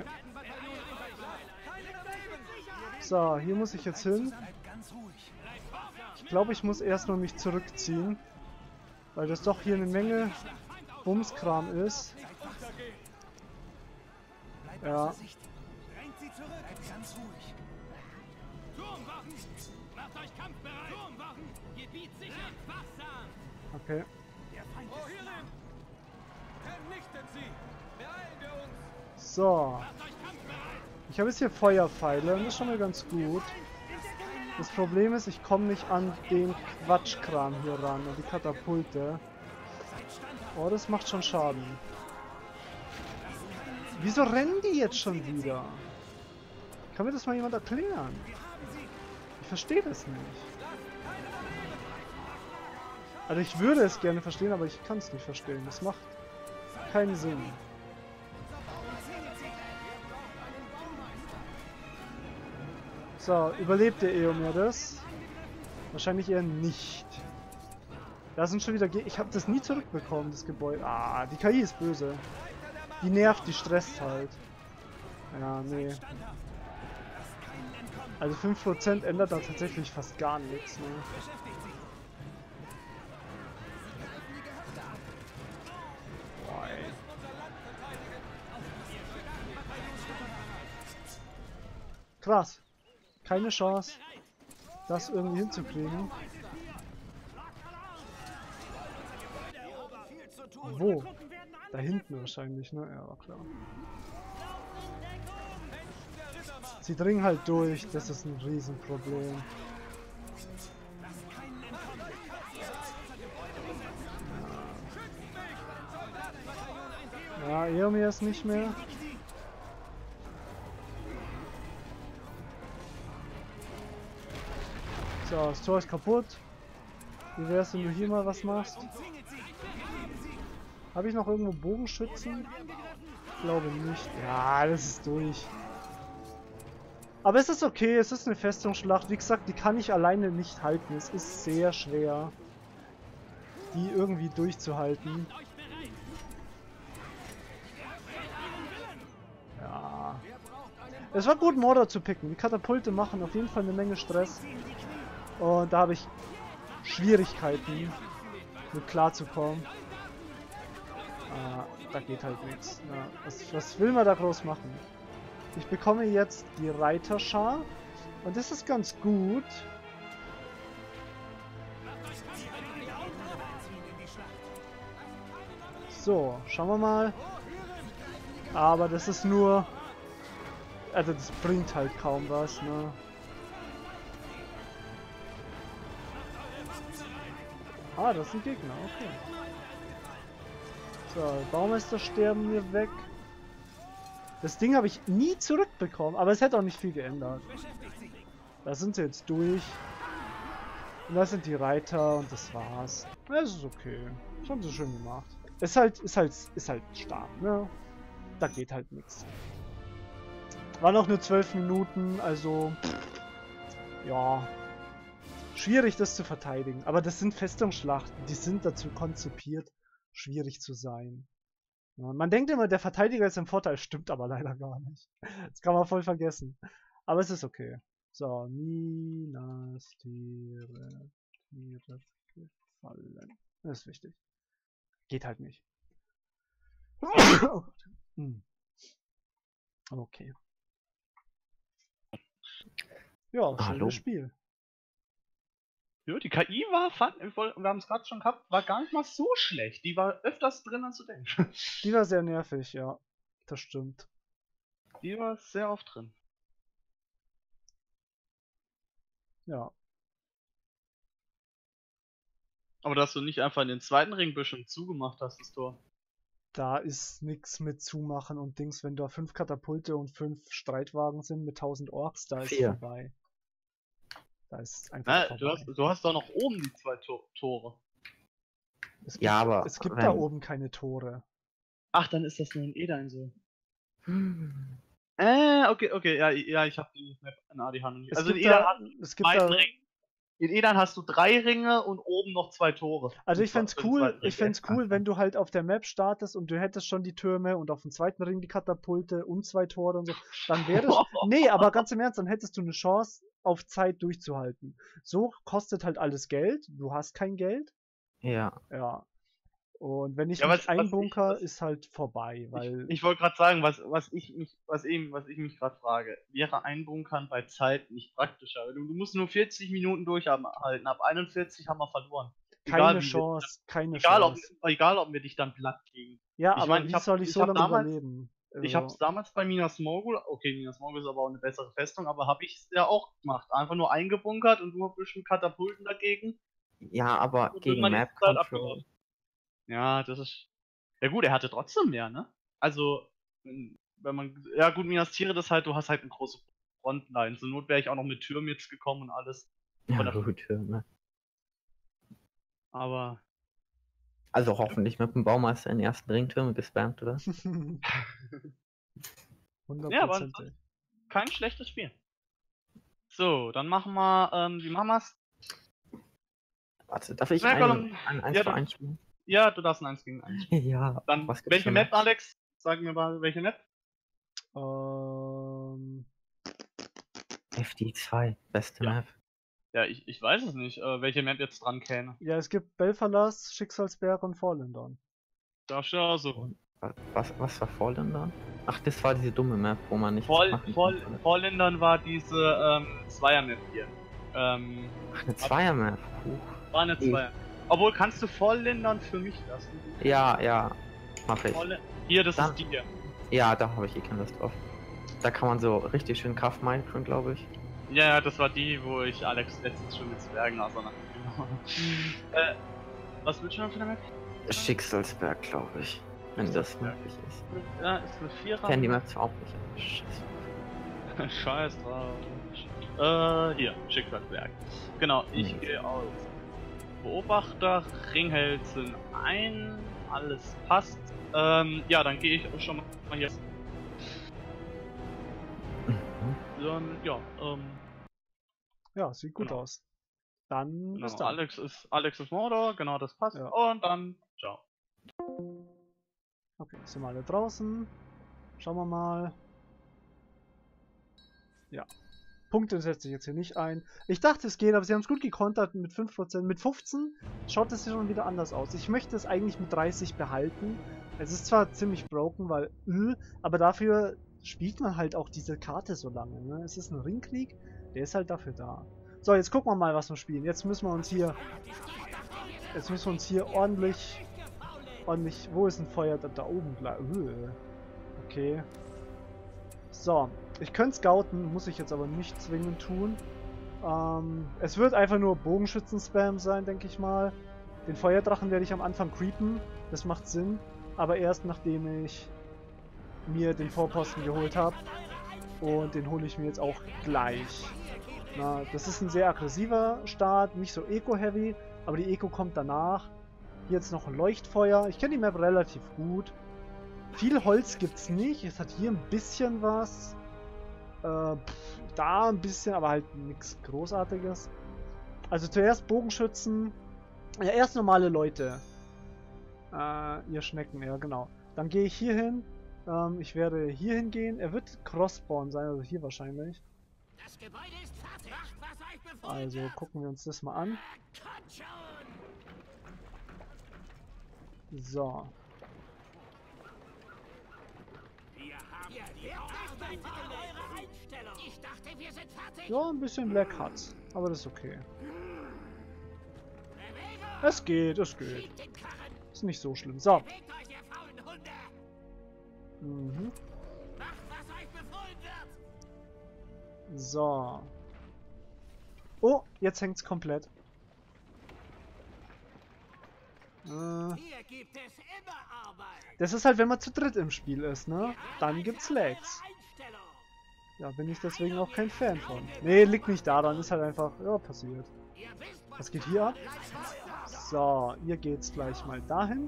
So, hier muss ich jetzt hin. Ich glaube, ich muss erstmal mich zurückziehen, weil das doch hier eine Menge Bumskram ist. Ja. Macht euch kampfbereit! Turmwachen! Gebiet sichern! Wachsam! Okay. Der Feind ist hierin! Vernichtet sie! Beeilen wir uns! So. Macht euch kampfbereit! Ich habe jetzt hier Feuerpfeile und das ist schon mal ganz gut. Das Problem ist, ich komme nicht an den Quatschkram hier ran, an die Katapulte. Oh, das macht schon Schaden. Wieso rennen die jetzt schon wieder? Kann mir das mal jemand erklären? Ich verstehe das nicht. Also ich würde es gerne verstehen, aber ich kann es nicht verstehen. Das macht keinen Sinn. So, überlebt der Eomer das? Wahrscheinlich eher nicht. Da sind schon wieder Ge Ich habe das nie zurückbekommen, das Gebäude. Ah, die K I ist böse. Die nervt, die stresst halt. Ja, nee. Also fünf Prozent ändert da tatsächlich fast gar nichts, ne? Boah, ey. Krass. Keine Chance, das irgendwie hinzukriegen. Wo? Da hinten wahrscheinlich, ne? Ja, war klar. Sie dringen halt durch, das ist ein Riesenproblem. Ja, Eomer ist nicht mehr. So, das Tor ist kaputt. Wie wär's, wenn du hier mal was machst? Habe ich noch irgendwo Bogenschützen? Ich glaube nicht. Ja, das ist durch. Aber es ist okay, es ist eine Festungsschlacht. Wie gesagt, die kann ich alleine nicht halten. Es ist sehr schwer, die irgendwie durchzuhalten. Ja. Es war gut, Mordor zu picken. Die Katapulte machen auf jeden Fall eine Menge Stress. Und da habe ich Schwierigkeiten, mit klarzukommen. Ah, da geht halt nichts. Ja, was, was will man da groß machen? Ich bekomme jetzt die Reiterschar. Und das ist ganz gut. So, schauen wir mal. Aber das ist nur... Also das bringt halt kaum was, ne? Ah, das sind Gegner, okay. So, Baumeister sterben mir weg. Das Ding habe ich nie zurückbekommen, aber es hätte auch nicht viel geändert. Da sind sie jetzt durch. Und da sind die Reiter und das war's. Das ist okay. Das haben sie schön gemacht. Ist halt, ist halt, ist halt stark, ne? Da geht halt nichts. War noch nur zwölf Minuten, also ja. Schwierig, das zu verteidigen. Aber das sind Festungsschlachten. Die sind dazu konzipiert, schwierig zu sein. Ja, man denkt immer, der Verteidiger ist im Vorteil. Stimmt aber leider gar nicht. Das kann man voll vergessen. Aber es ist okay. So, Minas Tiere, Tiere gefallen. Das ist wichtig. Geht halt nicht. Oh Gott. Hm. Okay. Ja, schönes Spiel. Ja, die K I war, fand, wir haben es gerade schon gehabt, war gar nicht mal so schlecht. Die war öfters drin, als du denkst. Die war sehr nervig, ja. Das stimmt. Die war sehr oft drin. Ja. Aber dass du nicht einfach in den zweiten Ringbüschel zugemacht hast, das Tor. Da ist nichts mit zumachen und Dings, wenn da fünf Katapulte und fünf Streitwagen sind mit tausend Orks, da ist es vorbei. Da ist einfach Na, vorbei. du, hast, du hast doch noch oben die zwei Tor Tore. Es gibt, Ja, aber es gibt wenn... da oben keine Tore. Ach, dann ist das nur in Edain so. Hm. Äh, okay, okay, ja, ja, ich habe die Map in A D H. Es Also in gibt Edain, da, hast es du gibt da, Ringe. In Edain hast du drei Ringe und oben noch zwei Tore. also ich Für fänd's den cool, zweiten Ring. ich fänd's cool, wenn du halt auf der Map startest und du hättest schon die Türme und auf dem zweiten Ring die Katapulte und zwei Tore und so, dann wäre das, nee, aber ganz im Ernst, dann hättest du eine Chance, auf Zeit durchzuhalten. So kostet halt alles Geld, du hast kein Geld. Ja. Ja. Und wenn ich Ja, mich was- was ich- einbunker, was- ist halt vorbei, weil... Ich, ich wollte gerade sagen, was, was ich mich, was eben, was ich mich gerade frage, wäre Einbunkern bei Zeit nicht praktischer? Du, du musst nur vierzig Minuten durchhalten, ab einundvierzig haben wir verloren. keine wie wir- Chance, keine Egal ob, Chance. egal ob wir dich dann platt kriegen. Ja, ich aber mein, wie ich hab- soll ich ich so hab lange damals- überleben? Ich Also, habe es damals bei Minas Morgul, okay, Minas Morgul ist aber auch eine bessere Festung, aber habe ich es ja auch gemacht. Einfach nur eingebunkert und du ein bisschen Katapulten dagegen. Ja, aber Und gegen irgendwann Map ist es halt Control. abgelaufen. Ja, das ist. Ja gut, er hatte trotzdem mehr, ne? Also, wenn wenn man. Ja gut, Minas Tirith ist halt, du hast halt eine große Frontline. Zur Not wäre ich auch noch mit Türmen jetzt gekommen und alles. Ja, Von der- gut, ne? Aber. Also hoffentlich mit dem Baumeister in den ersten Ringtürme gespammt, oder? Ja, aber hundertprozentig. kein schlechtes Spiel. So, dann machen wir, ähm, wie machen wir's? Warte, darf ich Ja, ein, komm, ein eins ja, für du- eins spielen? Ja, du darfst ein eins gegen eins. Ja. Dann, was gibt's welche für Map, Maps? Alex? Sag mir mal, welche Map? Ähm, F D zwei, beste Ja. Map. Ja, ich, ich weiß es nicht, äh, welche Map jetzt dran käme. ja, es gibt Belfalas, Schicksalsberg und Vorlindern. Da steht auch so. Und wa- was, was war Fallen dann? Ach, das war diese dumme Map, wo man nicht Voll, machen voll, konnte. Vorländern war diese ähm, Zweier-Map hier. Ähm, Ach, eine Zweier-Map. Huch. war eine Ich- Zweier. Obwohl, kannst du Vorländern für mich lassen? Ja, ja, mach ich. Voll, hier, das Dann- ist die hier. Ja, da habe ich eh keine Lust drauf. Da kann man so richtig schön Kraft minecraft, glaube ich. Ja, ja, das war die, wo ich Alex letztens schon mit Zwergen auseinandergenommen habe. äh, was willst du noch für eine Map? Schicksalsberg, glaube ich. Wenn das möglich ist. Ja, ist eine Vierer. Ich kenne die Map zwar auch nicht, aber scheiße. Scheiß drauf. Äh, hier, Schicksalsberg. Genau, ich Hm. gehe auf Beobachter, Ringheld sind ein, alles passt. Ähm, ja, dann gehe ich auch schon mal hier. Mhm. Dann, ja, ähm, Ja, sieht gut Genau. aus. Dann genau, bis dann. Alex ist, Alex ist Mordor, genau, das passt. Ja. Und dann, ciao. Okay, sind wir alle draußen. Schauen wir mal. Ja. Punkte setze ich jetzt hier nicht ein. Ich dachte, es geht, aber sie haben es gut gekontert mit fünf Prozent. Mit fünfzehn schaut es schon wieder anders aus. Ich möchte es eigentlich mit dreißig behalten. Es ist zwar ziemlich broken, weil, äh, aber dafür spielt man halt auch diese Karte so lange. Ne? Es ist ein Ringkrieg, der ist halt dafür da. So, jetzt gucken wir mal, was wir spielen. Jetzt müssen wir uns hier, jetzt müssen wir uns hier ordentlich, ordentlich, wo ist ein Feuer? Da, da oben, klar. Äh, okay. So, ich könnte scouten, muss ich jetzt aber nicht zwingend tun. Ähm, es wird einfach nur Bogenschützen-Spam sein, denke ich mal. Den Feuerdrachen werde ich am Anfang creepen, das macht Sinn. Aber erst nachdem ich mir den Vorposten geholt habe. Und den hole ich mir jetzt auch gleich. Na, das ist ein sehr aggressiver Start, nicht so Eco-heavy, aber die Eco kommt danach. Hier jetzt noch ein Leuchtfeuer. Ich kenne die Map relativ gut. Viel Holz gibt's nicht. Es hat hier ein bisschen was. Äh, pff, da ein bisschen, aber halt nichts Großartiges. Also zuerst Bogenschützen. Ja, erst normale Leute. Äh, ihr Schnecken, ja genau. Dann gehe ich hier hin. Ähm, ich werde hier hingehen. Er wird Crossborn sein, also hier wahrscheinlich. Das Gebäude ist fertig. Macht, was euch befohlen Also wird. gucken wir uns das mal an. Kommt schon. So. Wir haben Ihr, ihr arbeitet an eurer Einstellung. Ich dachte, wir sind fertig. Ja, ein bisschen Black hat's. Aber das ist okay. Bewegung. Es geht, es geht. Schiebt den Karren. Ist nicht so schlimm. So. Bewegt euch, ihr faulen Hunde. Mhm. Macht, was euch befohlen wird. So. Oh, jetzt hängt's komplett. Äh, Hier gibt es immer Arbeit. das ist halt, wenn man zu dritt im Spiel ist, ne? Dann gibt's Lags. Einstellung. Ja, bin ich deswegen auch kein Fan von. Nee, liegt nicht daran, ist halt einfach, ja, passiert. Ihr wisst, Was geht hier ab? So, ihr geht's gleich mal dahin.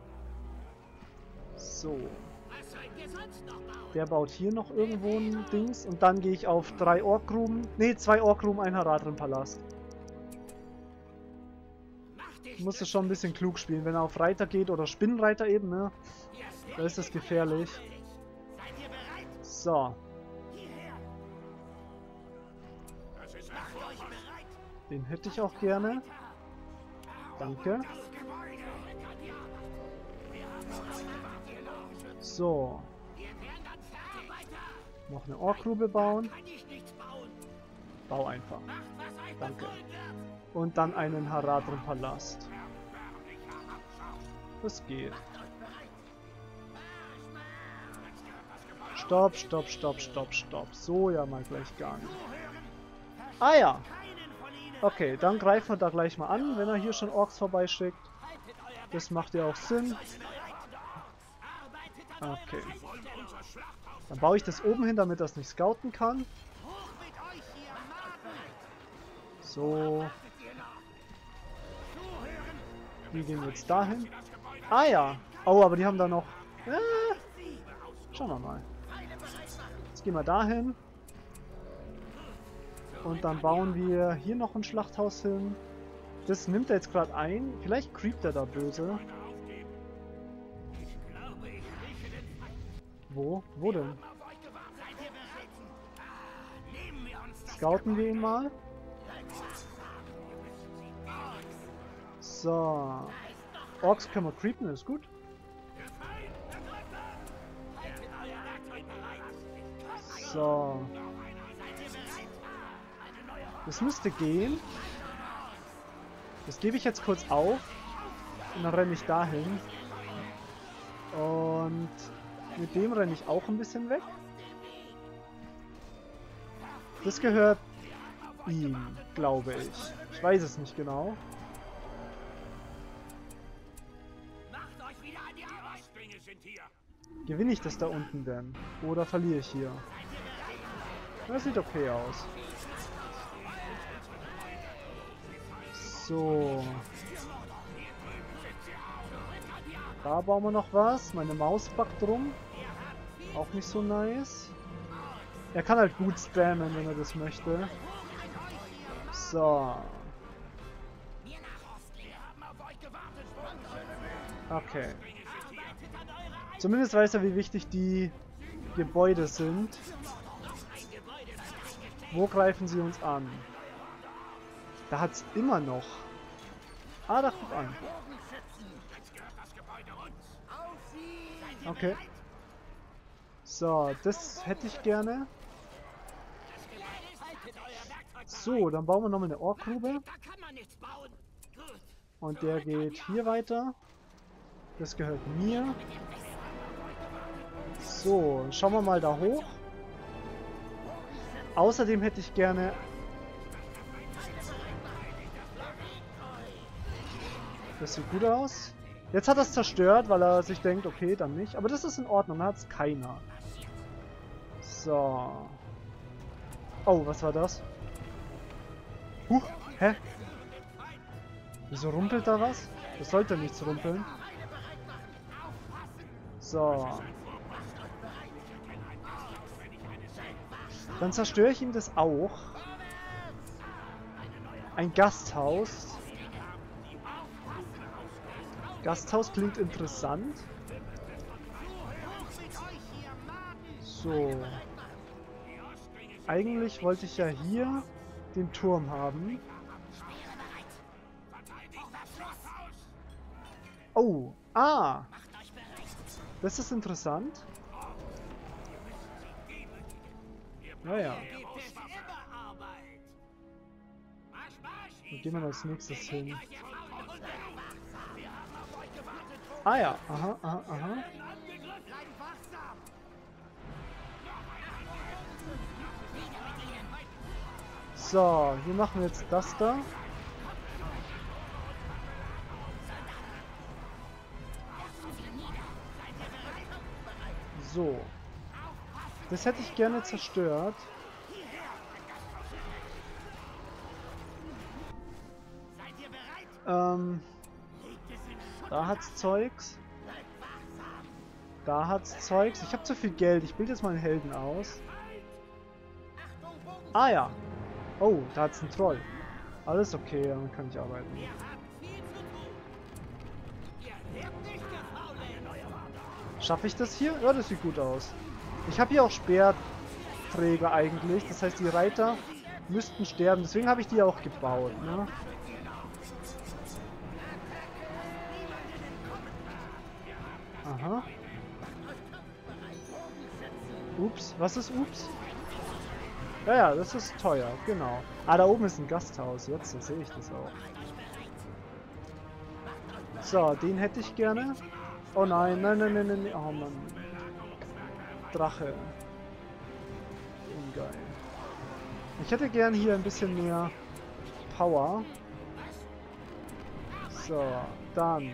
So. Was sollt ihr sonst noch bauen? Der baut hier noch irgendwo ein Dings und dann gehe ich auf drei Orkgruben. Ne, zwei Orkgruben, ein Haradrim-Palast. Macht Ich dich muss das schon ein bisschen klug spielen, wenn er auf Reiter geht oder Spinnenreiter eben, ne? Ihr Da ist das gefährlich. Seid ihr bereit? So, Hierher. Das ist Macht euch bereit. den hätte ich auch gerne. Danke. Das Gebäude. So. Noch eine Orkgrube bauen. Bau einfach. Danke. Und dann einen Haradrim-Palast. Das geht. Stopp, stopp, stopp, stopp, stopp. So ja mal gleich gar nicht. Ah ja. Okay, dann greifen wir da gleich mal an, wenn er hier schon Orks vorbeischickt. Das macht ja auch Sinn. Okay. Dann baue ich das oben hin, damit das nicht scouten kann. So. Die gehen jetzt dahin. Ah ja. Oh, aber die haben da noch... Äh, schauen wir mal. Jetzt gehen wir dahin. Und dann bauen wir hier noch ein Schlachthaus hin. Das nimmt er jetzt gerade ein. Vielleicht creept er da böse. Wo? Wo denn? Scouten wir ihn mal. So. Orks können wir creepen, ist gut. So. Das müsste gehen. Das gebe ich jetzt kurz auf. Und dann renne ich dahin. Und mit dem renne ich auch ein bisschen weg. Das gehört ihm, glaube ich. Ich weiß es nicht genau. Gewinne ich das da unten denn? Oder verliere ich hier? Das sieht okay aus. So. Da bauen wir noch was. Meine Maus backt rum. Auch nicht so nice. Er kann halt gut spammen, wenn er das möchte. So. Okay. Zumindest weiß er, wie wichtig die Gebäude sind. Wo greifen sie uns an? Da hat es immer noch. Ah, da guck an. Okay. So, das hätte ich gerne. So, dann bauen wir nochmal eine Orkgrube. Und der geht hier weiter. Das gehört mir. So, schauen wir mal da hoch. Außerdem hätte ich gerne... Das sieht gut aus. Jetzt hat er es zerstört, weil er sich denkt, okay, dann nicht. Aber das ist in Ordnung, da hat es keiner. So. Oh, was war das? Huch, hä? Wieso rumpelt da was? Das sollte nichts rumpeln. So. Dann zerstöre ich ihm das auch. Ein Gasthaus. Gasthaus klingt interessant. So. Eigentlich wollte ich ja hier den Turm haben. Oh, ah. Das ist interessant. Naja. Wo gehen wir als nächstes hin? Ah ja, aha, aha, aha. So, hier machen wir jetzt das da. So. Das hätte ich gerne zerstört. Ähm... Da hat's Zeugs. Da hat's Zeugs. Ich habe zu viel Geld. Ich bilde jetzt mal einen Helden aus. Ah ja. Oh, da hat's einen Troll. Alles okay, dann kann ich arbeiten. Schaffe ich das hier? Ja, das sieht gut aus. Ich habe hier auch Speerträger eigentlich. Das heißt, die Reiter müssten sterben. Deswegen habe ich die auch gebaut. Ne? Aha. Ups, was ist Ups? Ja, ja, das ist teuer, genau. Ah, da oben ist ein Gasthaus, jetzt sehe ich das auch. So, den hätte ich gerne. Oh nein, nein, nein, nein, nein, nein. Oh Mann. Drache. Ungeil. Ich hätte gern hier ein bisschen mehr Power. So, dann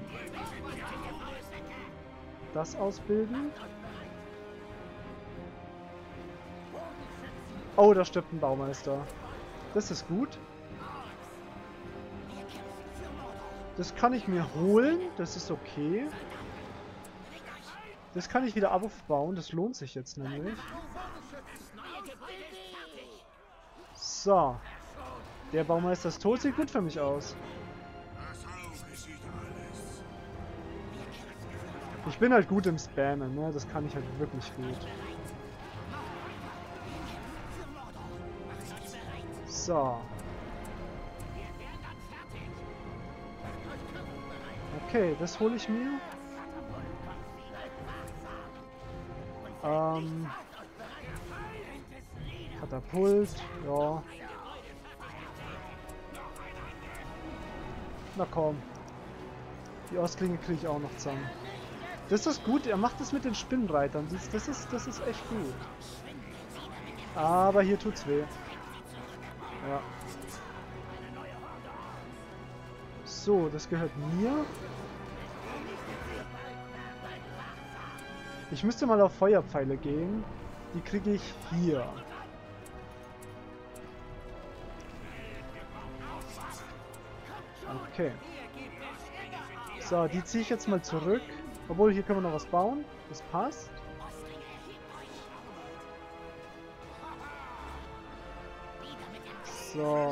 das ausbilden. Oh, da stirbt ein Baumeister. Das ist gut. Das kann ich mir holen. Das ist okay. Das kann ich wieder aufbauen. Das lohnt sich jetzt nämlich. So. Der Baumeister ist tot. Sieht gut für mich aus. Ich bin halt gut im Spammen, ne? Das kann ich halt wirklich gut. So. Okay, das hole ich mir. Ähm. Katapult, ja. Na komm. Die Ostklinge kriege ich auch noch zusammen. Das ist gut, er macht das mit den Spinnenreitern. Das, das, ist, das ist echt gut. Aber hier tut's weh. Ja. So, das gehört mir. Ich müsste mal auf Feuerpfeile gehen. Die kriege ich hier. Okay. So, die ziehe ich jetzt mal zurück. Obwohl, hier können wir noch was bauen. Das passt. So.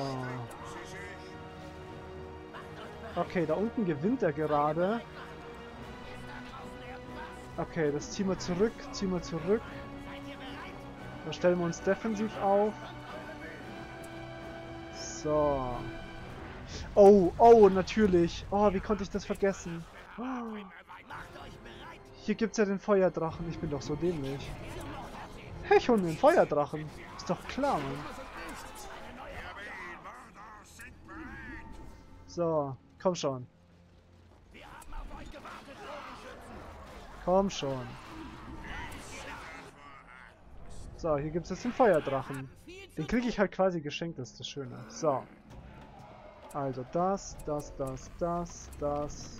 Okay, da unten gewinnt er gerade. Okay, das ziehen wir zurück, ziehen wir zurück. Da stellen wir uns defensiv auf. So. Oh, oh, natürlich. Oh, wie konnte ich das vergessen? Oh. Hier gibt's ja den Feuerdrachen. Ich bin doch so dämlich. Hey, ich hole mir den Feuerdrachen. Ist doch klar, Mann. So, komm schon. Komm schon. So, hier gibt es jetzt den Feuerdrachen. Den kriege ich halt quasi geschenkt, das ist das Schöne. So. Also das, das, das, das, das.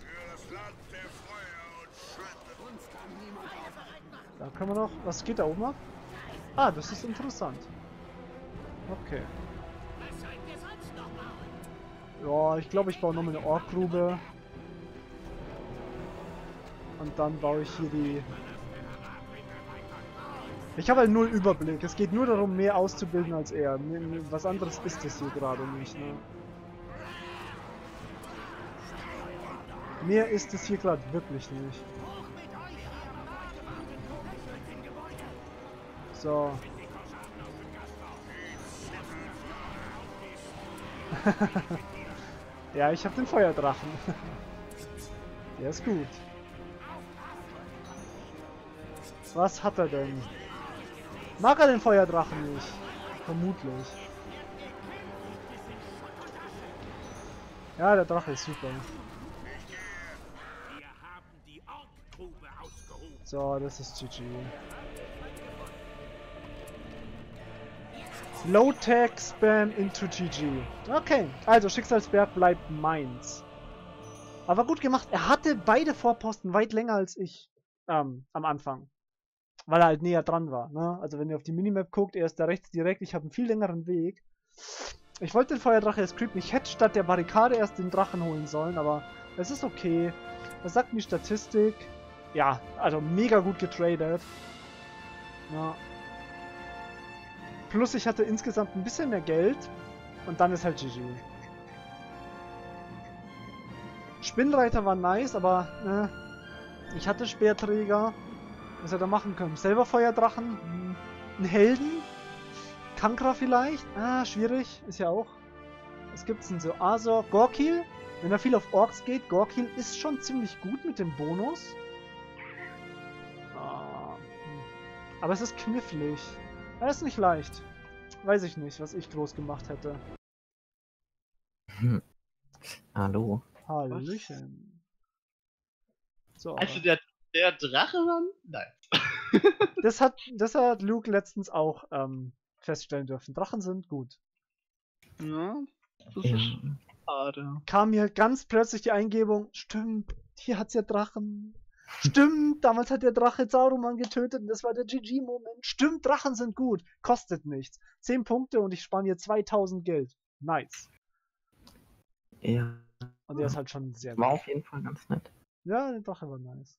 Da können wir noch... Was geht da oben ab? Ah, das ist interessant. Okay. Ja, ich glaube, ich baue nochmal eine Orkgrube. Und dann baue ich hier die... Ich habe halt null Überblick. Es geht nur darum, mehr auszubilden als er. Was anderes ist es hier gerade nicht, ne? Mehr ist es hier gerade wirklich nicht. So. Ja, ich habe den Feuerdrachen. Der ist gut. Was hat er denn? Mag er den Feuerdrachen nicht? Vermutlich. Ja, der Drache ist super. So, das ist G G. Low-Tech Spam into G G. Okay, also Schicksalsberg bleibt meins. Aber gut gemacht. Er hatte beide Vorposten weit länger als ich ähm, am Anfang. Weil er halt näher dran war. Ne? Also wenn ihr auf die Minimap guckt, er ist da rechts direkt. Ich habe einen viel längeren Weg. Ich wollte den Feuerdrache erst creepen. Ich hätte statt der Barrikade erst den Drachen holen sollen. Aber es ist okay. Was sagt die Statistik? Ja, also mega gut getradet. Ja. Plus ich hatte insgesamt ein bisschen mehr Geld. Und dann ist halt G G. Spinnreiter war nice, aber ne, ich hatte Speerträger. Was er da machen können? Selber Feuerdrachen? Hm. Einen Helden? Kankra vielleicht? Ah, schwierig. Ist ja auch. Was gibt's denn so? Azor, Gorkil? Wenn er viel auf Orks geht, Gorkil ist schon ziemlich gut mit dem Bonus. Aber es ist knifflig. Es ist nicht leicht. Weiß ich nicht, was ich groß gemacht hätte. Hm. Hallo. Hallöchen. So. Also der, der Drache dann? Nein. Das hat, das hat Luke letztens auch ähm, feststellen dürfen. Drachen sind gut. Ja, das Ja. ist schade. Kam mir ganz plötzlich die Eingebung, stimmt, hier hat's ja Drachen. Stimmt, damals hat der Drache Sauron getötet und das war der G G-Moment. Stimmt, Drachen sind gut. Kostet nichts. zehn Punkte und ich spare mir zweitausend Geld. Nice. Ja. Und der ist halt schon sehr War gut. auf jeden Fall ganz nett. Ja, der Drache war nice.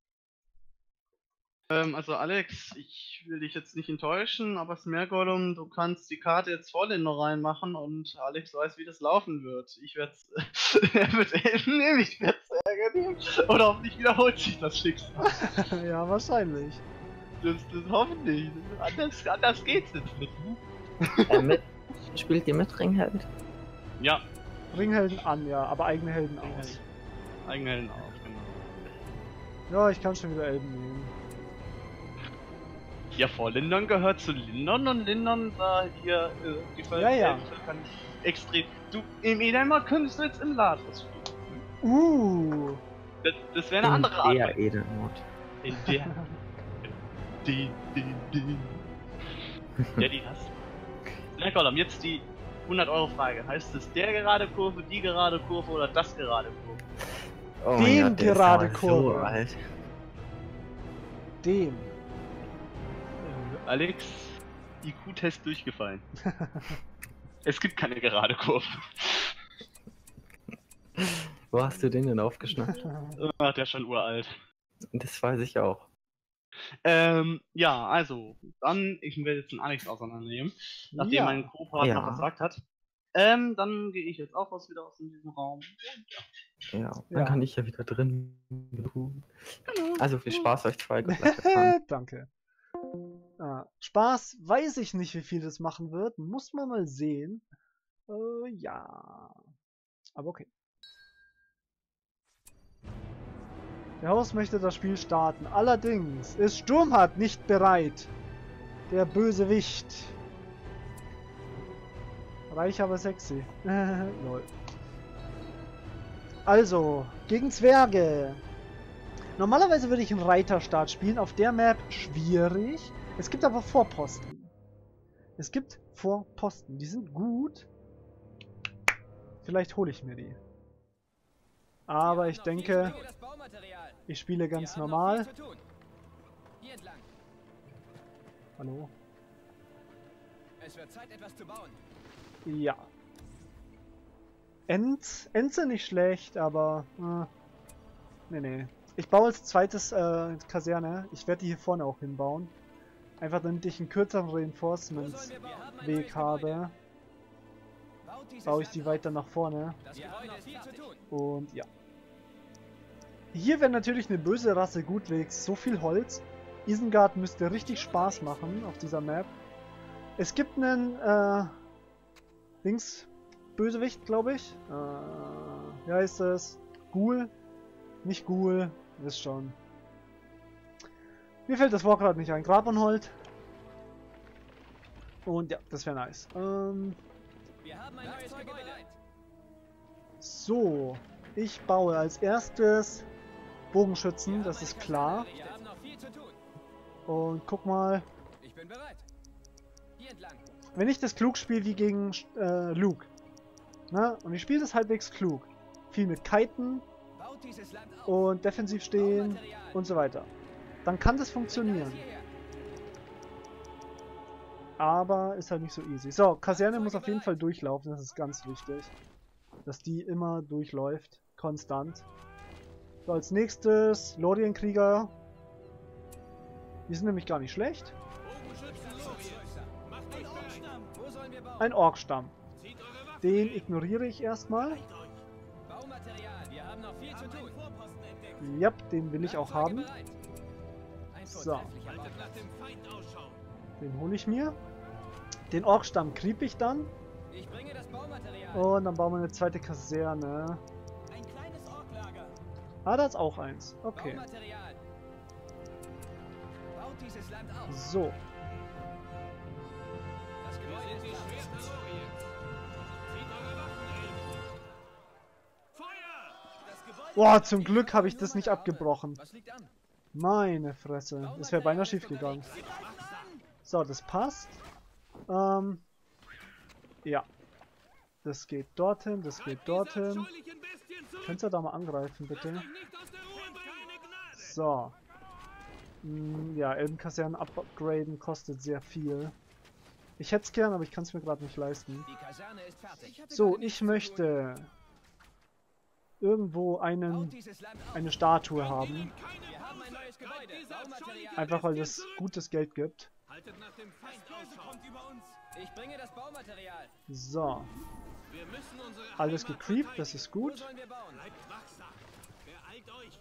Ähm, also Alex, ich will dich jetzt nicht enttäuschen, aber Smeargolem, du kannst die Karte jetzt voll in noch reinmachen und Alex weiß, wie das laufen wird. Ich werde er wird Elfen nehmen, ich werde Ärger nehmen. Oder hoffentlich wiederholt sich das Schicksal. Ja, wahrscheinlich. Das, das hoffentlich. Anders, anders geht's jetzt nicht. Ne? Äh, mit, spielt ihr mit Ringheld? Ja, Ringhelden an, ja, aber eigene Helden aus. eigene Helden auch, genau. Ja, ich kann schon wieder Elben nehmen. Ja, vor Lindern gehört zu Lindern und Lindern war hier äh, die Ver- Ja, ja. Elfen kann ich extrem. Du, im Edelmar könntest du jetzt im Ladas spielen. Uh. Das, das wäre eine In andere Art. der Edelmod. In der. Die, die, die. Ja, die hast. Na komm, jetzt die hundert Euro Frage. Heißt es der gerade Kurve, die gerade Kurve oder das gerade Kurve? Oh Den mein Gott, der ist gerade aber Kurve. So alt. Dem. Äh, Alex, I Q-Test durchgefallen. Es gibt keine gerade Kurve. Wo hast du den denn aufgeschnappt? Ach, der ist schon uralt. Das weiß ich auch. Ähm, ja, also, dann, ich werde jetzt den Alex auseinandernehmen, nachdem Ja. mein Co-Partner Ja. versagt hat. Ähm, dann gehe ich jetzt auch was wieder aus diesem Raum. Ja, dann Ja. kann ich ja wieder drin. ruhen. Genau. Also viel Spaß euch zwei. Gott bleibt gefahren. Danke. Ah, Spaß, weiß ich nicht, wie viel das machen wird. Muss man mal sehen. Äh, ja. Aber okay. Der Host möchte das Spiel starten. Allerdings ist Sturmhard nicht bereit. Der Bösewicht. Reich, aber sexy. Lol. Also, gegen Zwerge. Normalerweise würde ich einen Reiterstart spielen. Auf der Map schwierig. Es gibt aber Vorposten. Es gibt Vorposten. Die sind gut. Vielleicht hole ich mir die. Aber ich denke, ich spiele ganz normal. Hallo? Es wird Zeit, etwas zu bauen. Ja. Ents, Ents sind nicht schlecht, aber... Äh, nee, nee. Ich baue als zweites äh, Kaserne. Ich werde die hier vorne auch hinbauen. Einfach damit ich einen kürzeren Reinforcements-Weg habe, baue ich die weiter nach vorne. Und ja. Hier wäre natürlich eine böse Rasse gut wegen so viel Holz. Isengard müsste richtig Spaß machen auf dieser Map. Es gibt einen äh, Dings Bösewicht, glaube ich. Äh, wie heißt es? Ghoul? Nicht Ghoul, wisst schon. Mir fällt das Wort gerade nicht ein. Grabunhold. Und ja, das wäre nice. Ähm, Wir haben ein neues Gebäude. so, ich baue als erstes Bogenschützen, das ist klar. Wir haben noch viel zu tun. Und guck mal, Ich bin bereit. Hier entlang. wenn ich das klug spiele wie gegen äh, Luke, ne? Und ich spiele das halbwegs klug, viel mit Kiten Baut dieses Land auf. und defensiv stehen Baumaterial. und so weiter, dann kann das funktionieren. Hierher. Aber ist halt nicht so easy. So, Kaserne muss auf jeden Fall durchlaufen, das ist ganz wichtig. Dass die immer durchläuft, konstant. So, als nächstes Lorien-Krieger. Die sind nämlich gar nicht schlecht. Bogenschützen los. Macht euch bereit. Wo sollen wir bauen? Ein Orkstamm. Zieht eure Waffen. Den ignoriere ich erstmal. Baumaterial. Wir haben noch viel zu tun. Vorposten entdeckt. Ja, den will ich auch Werkzeuge haben. bereit. Ein So. vortrefflicher Bauplatz. nach dem Feind ausschauen. Den hole ich mir. Den Orkstamm krieb ich dann. Ich bringe das Baumaterial. Und dann bauen wir eine zweite Kaserne. Ein kleines Orklager. Ah, da ist auch eins. Okay. Baumaterial. Baut dieses Land auf. So. Das Gebäude ist fertig. Das Gebäude Boah, zum Glück habe ich das nicht abgebrochen. Was liegt an? Meine Fresse. Das wäre beinahe schief gegangen. So, das passt. Ähm. Ja. Das geht dorthin, das geht dorthin. Könnt ihr da mal angreifen, bitte? So. Hm, ja, Elbenkasernen upgraden kostet sehr viel. Ich hätte es gern, aber ich kann es mir gerade nicht leisten. Die Kaserne ist fertig. So, ich möchte irgendwo einen, Baut dieses Land auf. eine Statue haben. Wir haben ein neues Gebäude. Baumaterial. Einfach weil das gutes Geld gibt. Haltet nach dem Feind Ausschau. Ich bringe das Baumaterial. So. Wir müssen unsere Alles gecreept, das ist Wo gut. sollen wir bauen? Bleibt wachsam. Beeilt euch.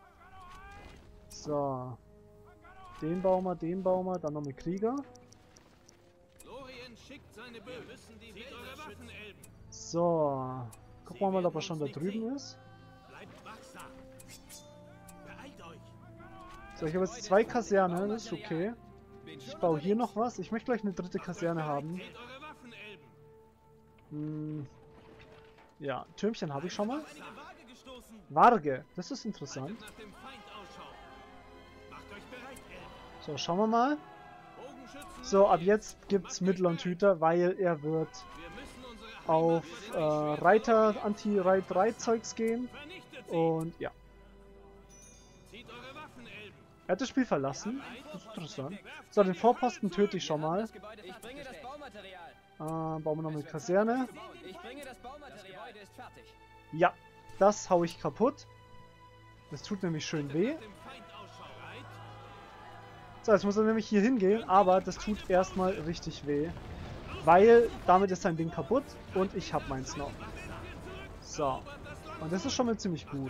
So. Den bauen wir, den bauen wir, dann noch mit Krieger. Lorien schickt seine Bögen. Wir müssen die Wälder schützen, Elben. So. Gucken wir mal, ob er schon da drüben ist. Bleibt wachsam. Beeilt euch. So, ich habe jetzt zwei Kasernen, das ist okay. Ich baue hier noch was. Ich möchte gleich eine dritte Kaserne haben. Seht eure Waffen, Elben. Hm. Ja, Türmchen habe ich schon mal. Eine Waage gestoßen. Warge, das ist interessant. Nach dem Feind Ausschau. Macht euch bereit, Elben. So, schauen wir mal. Bogenschützen. So, ab jetzt gibt's Mittellandhüter, weil er wird Wir müssen unsere auf äh, Reiter, Anti-Reit-Reit-Zeugs gehen. Vernichtet sie. Und ja, Zieht eure Waffen, Elben. er hat das Spiel verlassen. Das ist interessant. So, den Vorposten töte ich schon mal. Das Gebäude ich bringe das Baumaterial. Äh, bauen wir noch eine Kaserne. Ich bringe das Baumaterial. Das Gebäude ist fertig. Ja, das hau ich kaputt. Das tut nämlich schön weh. Dem Feind Ausschau. Bereit? So, jetzt muss er nämlich hier hingehen, aber das tut erstmal richtig weh. Weil damit ist sein Ding kaputt und ich hab meins noch. So. Und das ist schon mal ziemlich gut.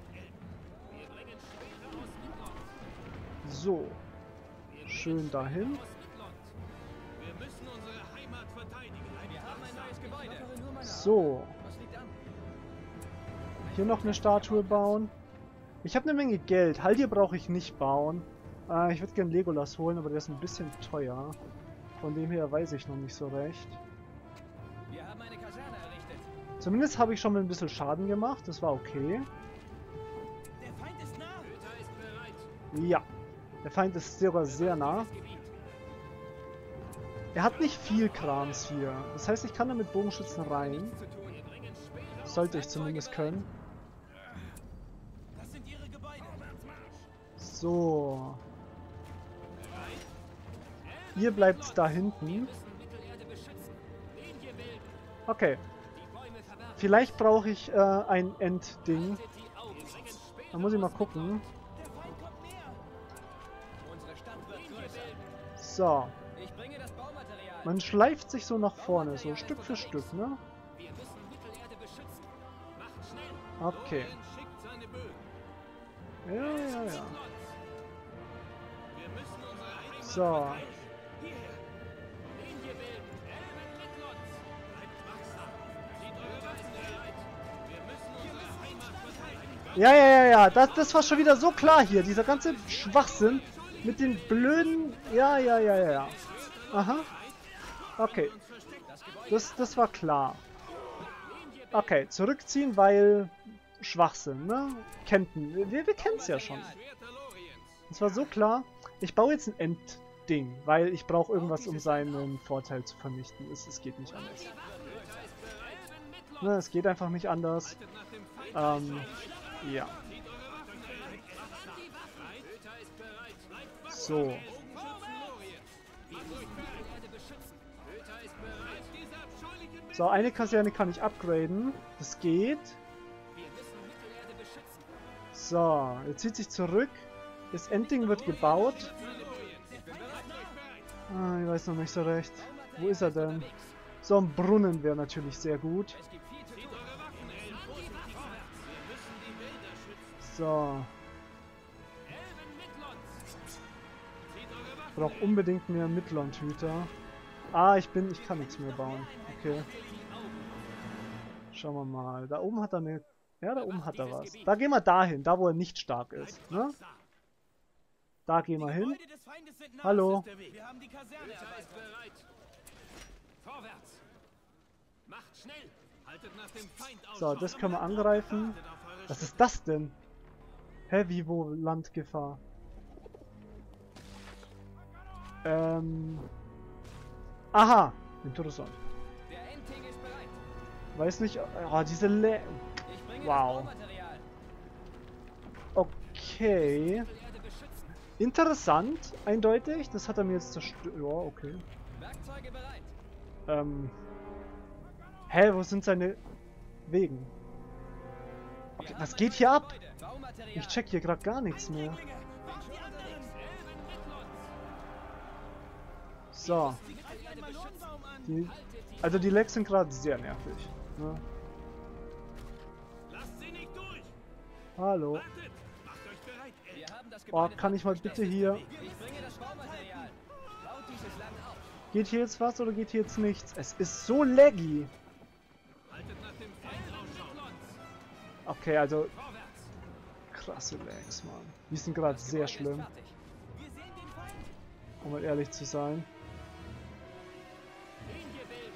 So. Schön dahin. Wir müssen unsere Heimat verteidigen. Wir haben ein neues Gebäude. So. Was liegt an? Hier noch eine Statue bauen. Ich habe eine Menge Geld. Haldir brauche ich nicht bauen. Äh, ich würde gerne Legolas holen, aber der ist ein bisschen teuer. Von dem her weiß ich noch nicht so recht. Wir haben eine Kaserne errichtet. Zumindest habe ich schon mal ein bisschen Schaden gemacht. Das war okay. Der Feind ist nah. Hüter ist bereit. Ja. Der Feind ist sogar sehr nah. Er hat nicht viel Krams hier. Das heißt, ich kann da mit Bogenschützen rein. Sollte ich zumindest können. Das sind ihre Gebäude. So. Ihr bleibt da hinten. Mittelerde beschützen. Okay. Vielleicht brauche ich äh, ein Endding. Die Augen. Da muss ich mal gucken. Der Feind kommt näher. Unsere Stadt wird größer. So. Ich bringe das Baumaterial. Man schleift sich so nach vorne, so Stück für Stück, ne? Wir müssen Mittelerde beschützen. Macht schnell. Okay. Lorien schickt seine Bögen. Ja, ja, ja. Wir müssen unsere Heimat So. hierher. Linie bilden. Elben Mittlotz. Bleibt wachsam. Zieht eure Waffen bereit. Wir müssen unsere Heimat verteidigen. Ja, ja, ja, ja. Das, das war schon wieder so klar hier. Dieser ganze Schwachsinn mit den blöden... Ja, ja, ja, ja, ja. Aha. Okay. Das, das war klar. Okay, zurückziehen, weil... Schwachsinn, ne? Kennten. Wir, wir kennen es ja schon. Schwerter Loriens. Das war so klar. Ich baue jetzt ein Endding, weil ich brauche irgendwas, um seinen Vorteil zu vernichten. Es, es geht nicht anders. Ne, es geht einfach nicht anders. Ähm, ja. So. So, eine Kaserne kann ich upgraden. Das geht. So, er zieht sich zurück. Das Endding wird gebaut. Ah, ich weiß noch nicht so recht. Wo ist er denn? So, ein Brunnen wäre natürlich sehr gut. So. Ich brauche unbedingt mehr Mittellandhüter. Ah, ich bin... Ich kann nichts mehr bauen. Okay. Schauen wir mal. Da oben hat er eine... Ja, da oben hat er was. Da gehen wir dahin, da wo er nicht stark ist. Ne? Da gehen wir hin. Gebäude des Feindes sind nah. Hallo. Das ist der Weg. Wir haben die Kaserne Hüter ist erweitert. bereit. Vorwärts. Macht schnell. Haltet nach dem Feind aus. So, das können wir angreifen. Was ist das denn? Hä, wie, wo, Landgefahr? Ähm... Aha! Interessant. Der Endting ist bereit. Weiß nicht... Ah, diese Le... Ich bringe Wow. das Baumaterial. Okay. Mittelerde beschützen. Interessant, eindeutig. Das hat er mir jetzt zerstört. Ja, okay. Werkzeuge bereit. Ähm... Hä, wo sind seine Wegen? Okay, Wir was haben geht ein hier neues ab? Gebäude. Baumaterial. Ich check hier gerade gar nichts mehr. Eindringlinge, warnt die anderen. So. Sie greifen einen Melonenbaum an. Die, also die Lags sind gerade sehr nervig. Ne? Lasst sie nicht durch. Hallo. Wartet. Macht euch bereit. Wir haben das Oh, Gebäude kann ich mal bitte hier... Ich bringe das Baumaterial. Baut dieses Land auf. Geht hier jetzt was oder geht hier jetzt nichts? Es ist so laggy. Haltet nach dem Feind Ausschau. Okay, also Vorwärts. krasse Lags, Mann. Die sind gerade sehr Gebäude ist schlimm, fertig. Wir sehen den Feind. um mal ehrlich zu sein. Linie bilden.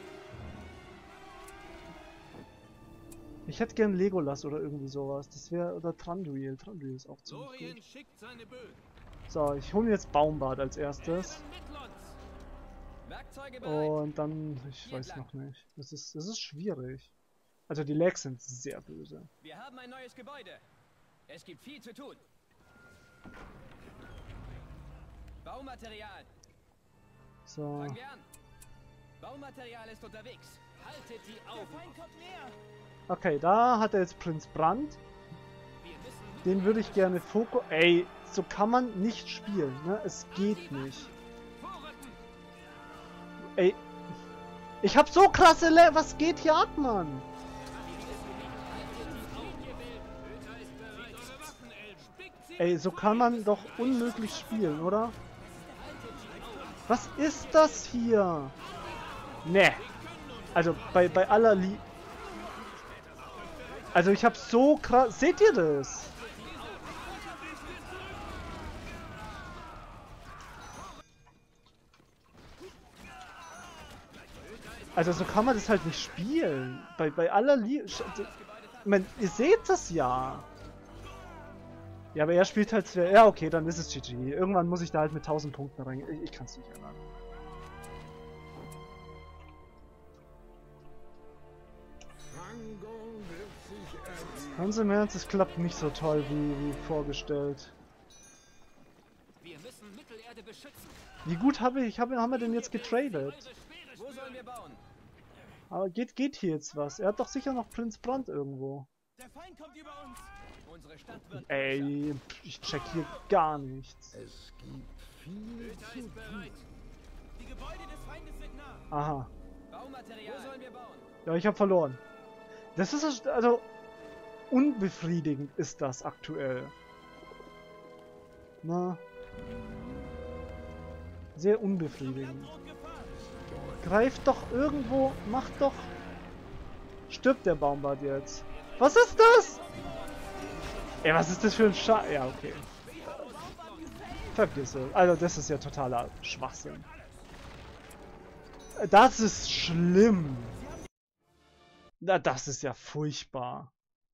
Ich hätte gern Legolas oder irgendwie sowas. Das wäre... Oder Tranduil. Tranduil ist auch ziemlich Lorien gut. schickt seine Bögen. So, ich hole mir jetzt Baumbart als erstes. Elben Midlands. Werkzeuge bereit. Und dann... Ich weiß noch nicht. Das ist, das ist schwierig. Also die Lags sind sehr böse. Wir haben ein neues Gebäude. Es gibt viel zu tun. Baumaterial. So. Fangen wir an. Baumaterial ist unterwegs. Haltet die Der Augen Feind offen. kommt näher. Okay, da hat er jetzt Prinz Brand. Wir müssen Den würde ich gerne Fokus... Ey, so kann man nicht spielen, ne? Es geht nicht. vorrücken. Ey, ich hab so krasse Le... Was geht hier ab, Mann? Hüter ist bereit. Eure Waffen, Elben. Spickt sie. Ey, so kann man doch unmöglich spielen, oder? Was ist das hier? Ne. Also, bei, bei aller Lie... Also, ich hab so krass... Seht ihr das? Also, so kann man das halt nicht spielen. Bei, bei aller Liebe... Ich mein, ihr seht das ja. Ja, aber er spielt halt... sehr- Ja, okay, dann ist es G G. Irgendwann muss ich da halt mit tausend Punkten rein. Ich, ich kann es nicht ändern. Ganz im Ernst, es klappt nicht so toll wie, wie vorgestellt. Wir müssen Mittelerde beschützen. Wie gut habe ich, habe, haben wir denn jetzt getradet? Eure Speere Wo spüren. sollen wir bauen? Aber geht, geht hier jetzt was? Er hat doch sicher noch Prinz Brand irgendwo. Der Feind kommt über uns. Unsere Stadt wird Ey, ich check hier gar nichts. Es gibt viel Hüter zu ist bereit. Die Gebäude des Feindes sind nah. Aha. Baumaterial. Wo sollen wir bauen? Ja, ich habe verloren. Das ist also unbefriedigend ist das aktuell. Na. Sehr unbefriedigend. Landrot Gefahr. Greift doch irgendwo, macht doch. Stirbt der Baumbart jetzt? Was ist das? Ey, was ist das für ein Scha... Ja, okay. Vergiss es. Also, das ist ja totaler Schwachsinn. Das ist schlimm. Na, das ist ja furchtbar.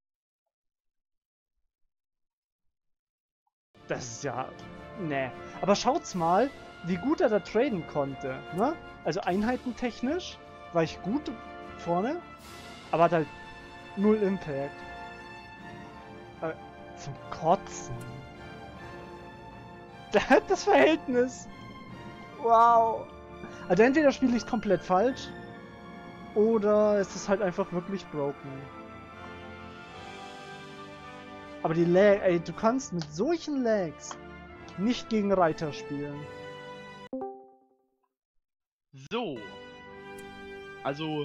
Das ist ja... Ne. Aber schaut's mal, wie gut er da traden konnte. Ne? Also einheitentechnisch war ich gut vorne, aber hat halt null Impact. Äh, zum Kotzen. Das Verhältnis. Wow. Also entweder spiele ich es komplett falsch, oder es ist halt einfach wirklich broken. Aber die Lag, ey, du kannst mit solchen Lags nicht gegen Reiter spielen. So. Also.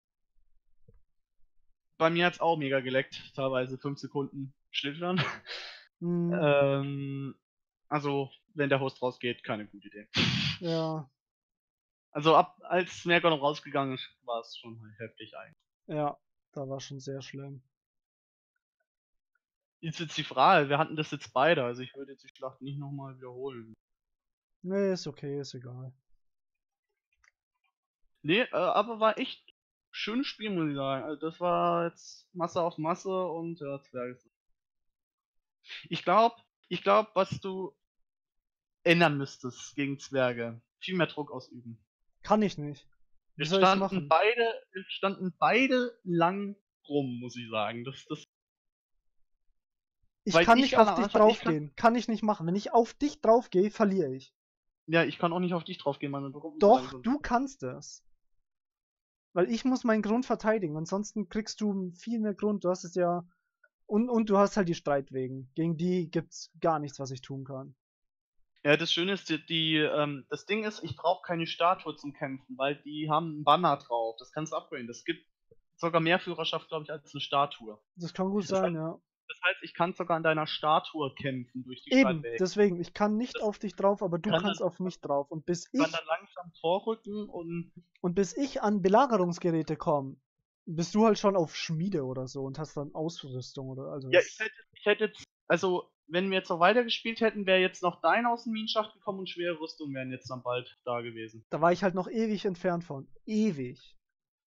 Bei mir hat's auch mega geleckt. Teilweise fünf Sekunden Stillstand. Hm, ähm, also, wenn der Host rausgeht, keine gute Idee. ja, Also, ab als Mergon rausgegangen ist, war es schon halt heftig eigentlich. ja, da war schon sehr schlimm. Ist jetzt die Frage, wir hatten das jetzt beide, also ich würde jetzt die Schlacht nicht nochmal wiederholen. Nee, ist okay, ist egal. Nee, äh, aber war echt ein schönes Spiel, muss ich sagen. Also das war jetzt Masse auf Masse und ja, Zwerge. Ich glaube, ich glaube, was du ändern müsstest gegen Zwerge, viel mehr Druck ausüben. Kann ich nicht. Wie Es soll ich's standen machen? beide, es standen beide lang rum, muss ich sagen. Das, das, Ich weil kann ich nicht kann auf dich einfach- ich kann- draufgehen. Kann ich nicht machen. Wenn ich auf dich draufgehe, verliere ich. ja, ich kann auch nicht auf dich draufgehen, meine Gruppen. Doch, du kannst es. Weil ich muss meinen Grund verteidigen. Ansonsten kriegst du viel mehr Grund. Du hast es ja. Und, und du hast halt die Streitwegen. Gegen die gibt's gar nichts, was ich tun kann. Ja, das Schöne ist, die, die ähm, das Ding ist, ich brauche keine Statue zum Kämpfen, weil die haben einen Banner drauf. Das kannst du upgraden. Das gibt sogar mehr Führerschaft, glaube ich, als eine Statue. Das kann gut Das sein, heißt, ja. Das heißt, ich kann sogar an deiner Statue kämpfen durch die Eben, Streitwege. deswegen. Ich kann nicht Das auf dich drauf, aber du kann kannst dann- auf mich drauf. Und bis Ich kann ich, dann langsam vorrücken und und bis ich an Belagerungsgeräte komme, bist du halt schon auf Schmiede oder so und hast dann Ausrüstung oder also. ja, das- ich hätte, ich hätte jetzt, also wenn wir jetzt noch weitergespielt hätten, wäre jetzt noch dein aus dem Minenschacht gekommen und schwere Rüstungen wären jetzt dann bald da gewesen. Da war ich halt noch ewig entfernt von. Ewig.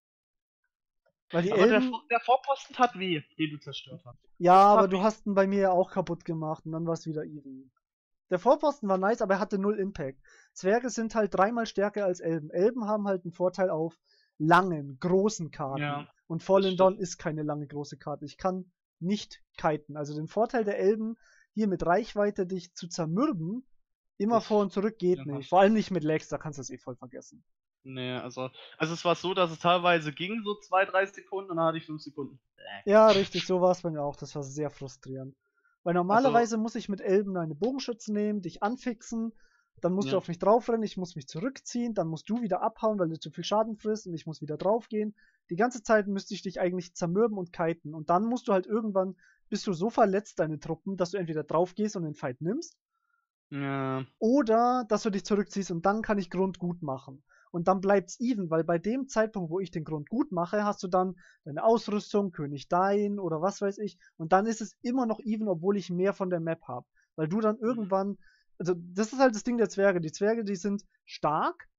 Weil die Aber der, Elben. Vor- der Vorposten hat weh, den du zerstört hast. Ja, das aber hat du mich- hast ihn bei mir ja auch kaputt gemacht und dann war es wieder even. Der Vorposten war nice, aber er hatte null Impact. Zwerge sind halt dreimal stärker als Elben. Elben haben halt einen Vorteil auf langen, großen Karten. Ja, und Fallen stimmt. Dawn ist keine lange, große Karte. Ich kann nicht kiten. Also den Vorteil der Elben, hier mit Reichweite dich zu zermürben, immer Das- vor und zurück geht ja, nicht. hast- Vor allem nicht mit Lags, da kannst du es eh voll vergessen. Nee, also, also es war so, dass es teilweise ging, so zwei, drei Sekunden und dann hatte ich fünf Sekunden. Ja, richtig, so war es bei mir auch. Das war sehr frustrierend. Weil normalerweise muss ich mit Elben eine Bogenschützen nehmen, dich anfixen, dann musst du Ja. auf mich draufrennen, ich muss mich zurückziehen, dann musst du wieder abhauen, weil du zu viel Schaden frisst und ich muss wieder draufgehen. Die ganze Zeit müsste ich dich eigentlich zermürben und kiten. Und dann musst du halt irgendwann, bist du so verletzt, deine Truppen, dass du entweder draufgehst und den Fight nimmst, Ja, oder dass du dich zurückziehst und dann kann ich Grund gut machen. Und dann bleibt's even, weil bei dem Zeitpunkt, wo ich den Grund gut mache, hast du dann deine Ausrüstung, König Dain oder was weiß ich. Und dann ist es immer noch even, obwohl ich mehr von der Map habe. Weil du dann irgendwann, also das ist halt das Ding der Zwerge. Die Zwerge, die sind stark,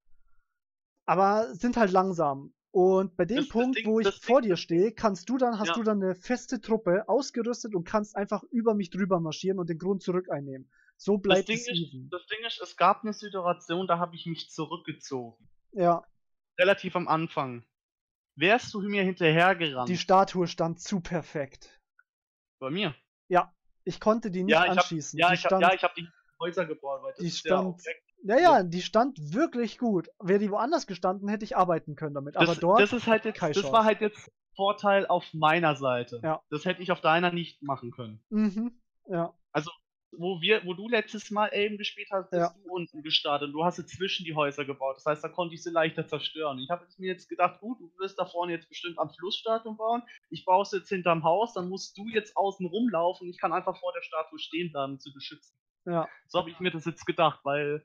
aber sind halt langsam. Und bei dem Das- das Punkt, Ding- wo ich das vor Ding- dir stehe, kannst du dann, hast Ja. du dann eine feste Truppe ausgerüstet und kannst einfach über mich drüber marschieren und den Grund zurück einnehmen. So das bleibt Ding, es ist, even. das Ding ist, es gab eine Situation, da habe ich mich zurückgezogen. Ja, Relativ am Anfang. Wärst du mir hinterhergerannt? die Statue stand zu perfekt. Bei mir? Ja, ich konnte die nicht Ja, ich hab, anschießen. ja, die ich hab, stand, ja, ich habe die Häuser gebaut, weil das die ist ja stand, Objekt. ja, ja, die stand wirklich gut. Wäre die woanders gestanden, hätte ich arbeiten können damit. Aber Das, dort, das ist halt jetzt, keine das Chance. war halt jetzt Vorteil auf meiner Seite. Ja. Das hätte ich auf deiner nicht machen können. mhm, ja, Wo wir, wo du letztes Mal Elben gespielt hast, bist Ja. du unten gestartet und du hast jetzt zwischen die Häuser gebaut. Das heißt, da konnte ich sie leichter zerstören. Ich habe jetzt mir jetzt gedacht, gut, du wirst da vorne jetzt bestimmt am Flussstatue bauen. Ich baue es jetzt hinterm Haus, dann musst du jetzt außen rumlaufen und ich kann einfach vor der Statue stehen bleiben, um zu beschützen. ja, So habe ich mir das jetzt gedacht, weil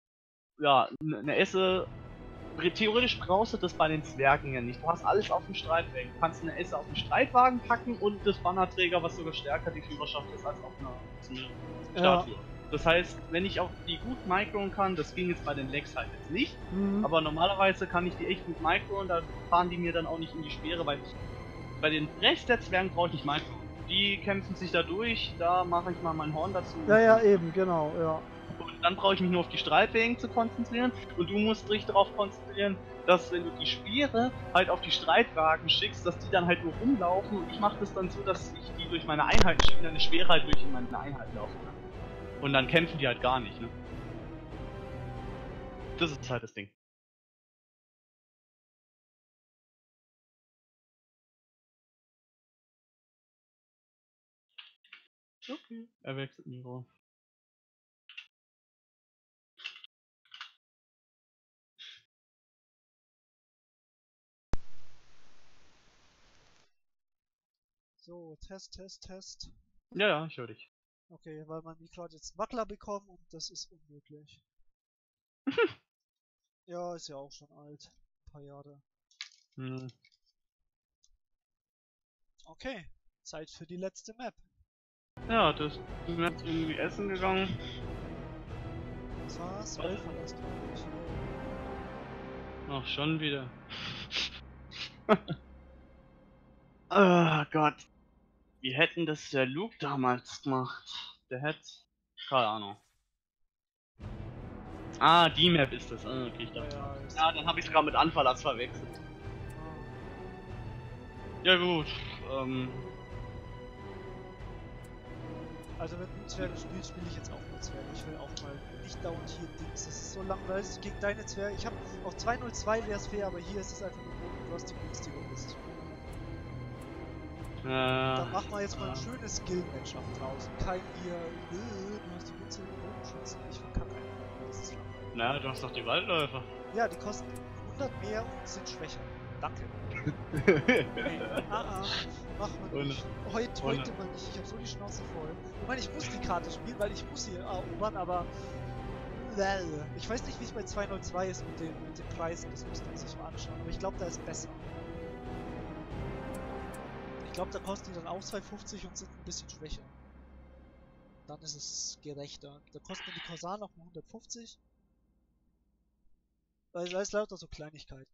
ja, eine Esse. Theoretisch brauchst du das bei den Zwergen ja nicht. Du hast alles auf dem Streitwagen. Du kannst eine Esse auf den Streitwagen packen und das Bannerträger, was sogar stärker die Führerschaft ist als auf einer, so einer Ja. Statue. Das heißt, wenn ich auch die gut microen kann, das ging jetzt bei den Legs halt jetzt nicht, mhm. aber normalerweise kann ich die echt gut microen, da fahren die mir dann auch nicht in die Speere, weil bei den Rest der Zwergen brauche ich nicht microen. Die kämpfen sich da durch, da mache ich mal mein Horn dazu. ja, ja, eben, genau, ja. Und dann brauche ich mich nur auf die Streitwegen zu konzentrieren und du musst dich darauf konzentrieren, dass wenn du die Speere halt auf die Streitwagen schickst, dass die dann halt nur rumlaufen und ich mache das dann so, dass ich die durch meine Einheiten schicke und dann eine Speere halt durch meine Einheit laufen kann. Und dann kämpfen die halt gar nicht, ne? Das ist halt das Ding. Okay. Er wechselt Mikro. So, Test, Test, Test. Ja, ja, ich höre dich. Okay, weil mein Mikro hat jetzt einen Wackler bekommen und das ist unmöglich. Ja, ist ja auch schon alt. Ein paar Jahre. Hm. Okay, Zeit für die letzte Map. Ja, das sind jetzt irgendwie essen gegangen. Das war's, Wellverlast, glaube ich. Ach, schon wieder. Oh Gott. Wie hätten das der Luke damals gemacht? Der hätte... Keine Ahnung. Ah, die Map ist das. Ah, okay, ich Ja, dachte. ja, ist Ja, dann habe ich sogar mit Anverlass verwechselt. Ja gut. Ähm, Also wenn du Zwerge spielst, spiele ich jetzt auch nur Zwerge. Ich will auch mal nicht dauernd hier Dings. Das ist so langweilig gegen deine Zwerge. Ich habe auf zwei null zwei wäre es fair, aber hier ist es einfach nur du hast die günstige bist. äh, Dann machen wir jetzt mal ein äh, schönes Skill-Matchup draußen. Kein hier, äh, du hast die günstige Bogenschützen. Ich verkacke einfach. Das ist langweilig. na, du hast doch die Waldläufer. Ja, die kosten hundert mehr und sind schwächer. Danke. Nee, ah, ah, mach mal nicht. Heute, heute mal nicht. Ich hab so die Schnauze voll. Ich meine, ich muss die Karte spielen, weil ich muss sie erobern, aber... Ich weiß nicht, wie es bei zwei null zwei ist mit den, mit den Preisen. Das müsste man sich mal anschauen. Aber ich glaube, da ist besser. Ich glaube, da kosten die dann auch zwei fünfzig und sind ein bisschen schwächer. Dann ist es gerechter. Da kosten die Corsair noch mal hundertfünfzig. Weil da ist lauter so Kleinigkeiten.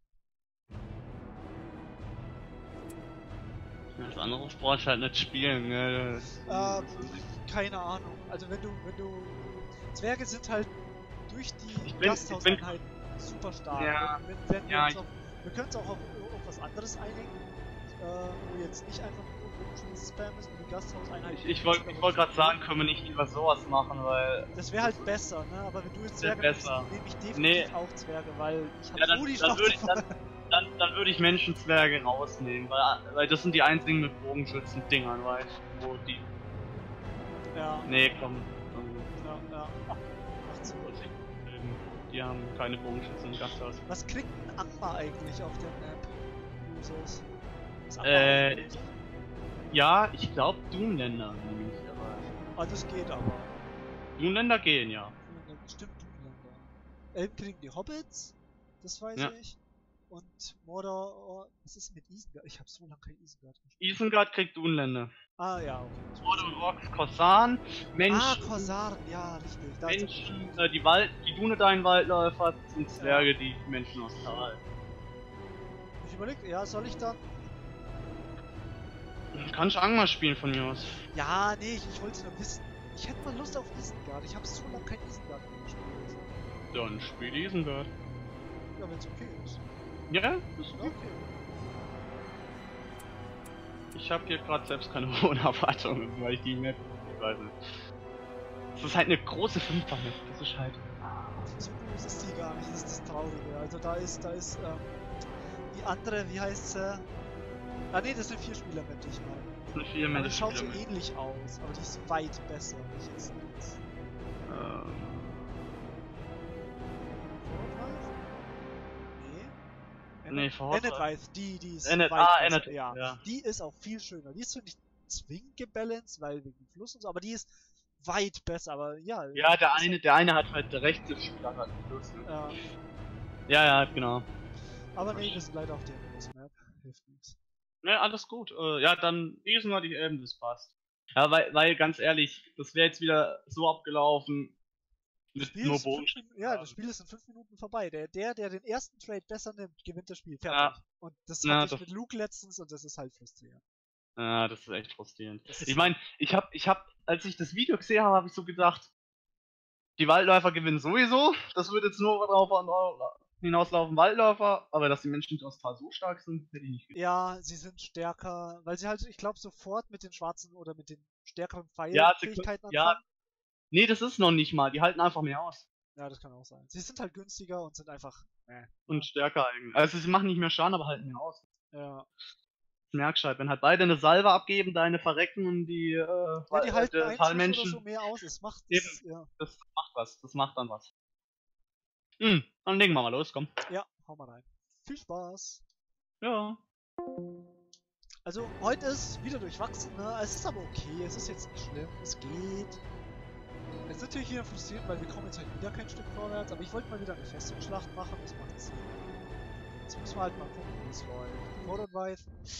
Das andere brauchst du halt nicht spielen, ne? Ähm, keine Ahnung. Also wenn du, wenn du... Zwerge sind halt durch die Ich bin- Gasthauseinheiten super stark. Ja. Wenn, wenn, wenn wir Ja, uns ich- auf, wir können uns auch auf, auf was anderes einigen, äh, wo jetzt nicht einfach nur Bogenschützen Spam ist, wo die Gasthauseinheiten... Ich, ich wollte ich wollt gerade sagen, können wir nicht lieber sowas machen, weil... Das wäre halt besser, ne? Aber wenn du jetzt Wär Zwerge besser. nimmst, nehme ich definitiv Nee. auch Zwerge, weil ich habe Ja, dann, so die dann Schnauze würde ich, voll. dann, dann, dann würd ich Menschenzwerge rausnehmen, weil, weil das sind die einzigen mit Bogenschützen-Dingern, weißt du, wo die... Ja, Nee, komm. ähm, ja, ja. Macht Sinn. Die haben keine Bogenschützen im Gasthaus. Was kriegt ein Angmar eigentlich auf der Map? Users? Ist Angmar Äh, auch ein User? Ja, ich glaube Doomländer nämlich, aber... Ah, das geht aber. Doomländer gehen, ja. Doomländer, stimmt, Doomländer. Elben kriegen die Hobbits, das weiß Ja. ich. Und Mordor, oh, was ist mit Isengard? Ich habe so lange kein Isengard gespielt. Isengard kriegt Doomländer. Ah, ja, okay. Mordor und Orks, Korsan, Ah, Menschen... Korsaren, ja, richtig. Da ist der Menschen, äh, die Wald, die Dunedain-Waldläufer sind Zwerge, die Menschen aus Tal. Ich überlege, ja, soll ich dann... Kann ich Angmar spielen von mir aus. Ja, nee, ich, ich wollte nur wissen. Ich hätte mal Lust auf Isengard. Ich habe so lange kein Isengard mehr gespielt. Dann spiel Isengard. Ja, wenn es okay ist. Ja, das ist Ja, gut. okay. Ich habe hier gerade selbst keine hohen Erwartungen, weil ich die Map, ich weiß nicht. Das ist halt eine große Fünfer-Map, das ist halt... So groß ist die gar nicht, das ist das Traurige. Also da ist, da ist, ähm, die andere, wie heißt sie? Ah ne, das sind vier Spieler mit, die ich meine. Das ist eine vier Aber die schaut so Map. ähnlich aus, aber die ist weit besser, wenn ich jetzt jetzt. Ähm, Nee. Nee, Fortnite. Enedweith, die, die ist Enet, weit ah, besser, Enet, ja. ja. Die ist auch viel schöner. Die ist zwar nicht zwingend gebalanced, weil wegen dem Fluss und so, aber die ist weit besser, aber ja. Ja, der ist eine, der eine hat halt der rechte Spieler hat einen Plus, ne? Ja, Ja, ja, genau. aber nee, wir sind leider auf der Map. Hilft nichts. Ne, alles gut. Äh, ja, dann Isengard, die Elben, das passt. Ja, weil, weil, ganz ehrlich, das wäre jetzt wieder so abgelaufen mit Spiel nur ist in Bogen. fünf Minuten- Ja, das Spiel ist in fünf Minuten vorbei. Der, der, der den ersten Trade besser nimmt, gewinnt das Spiel. Fertig. Ja. Und das Ja, hatte ich das- mit Luke letztens und das ist halt frustrierend. Ja, das ist echt frustrierend. Das ist Ich meine, ich hab, ich hab, als ich das Video gesehen habe, habe ich so gedacht, die Waldläufer gewinnen sowieso. Das würde jetzt nur darauf hinauslaufen, Waldläufer, aber dass die Menschen aus Tal so stark sind, hätte ich nicht gedacht. Ja, sie sind stärker, weil sie halt, ich glaube, sofort mit den schwarzen oder mit den stärkeren Ja, sie Pfeilfähigkeiten können- ja. anfangen. Nee, das ist noch nicht mal, die halten einfach mehr aus. Ja, das kann auch sein. Sie sind halt günstiger und sind einfach. Äh, Und stärker eigentlich. Also sie machen nicht mehr Schaden, aber halten mehr aus. ja. Merkst halt, wenn halt beide eine Salve abgeben, deine verrecken und die, äh, Ja, die äh, halten der eins Talmenschen, oder so mehr aus. Es macht Eben. das, ja. das macht was, das macht dann was. Hm, dann legen wir mal los, komm. ja, hau mal rein. Viel Spaß. Ja. Also heute ist wieder durchwachsen, ne? Es ist aber okay, es ist jetzt nicht schlimm, es geht. Es ist natürlich wieder frustrierend, weil wir kommen jetzt halt wieder kein Stück vorwärts, aber ich wollte mal wieder eine Festungsschlacht machen, das macht Sinn. Jetzt müssen wir halt mal gucken, wie es läuft. Mordorweith,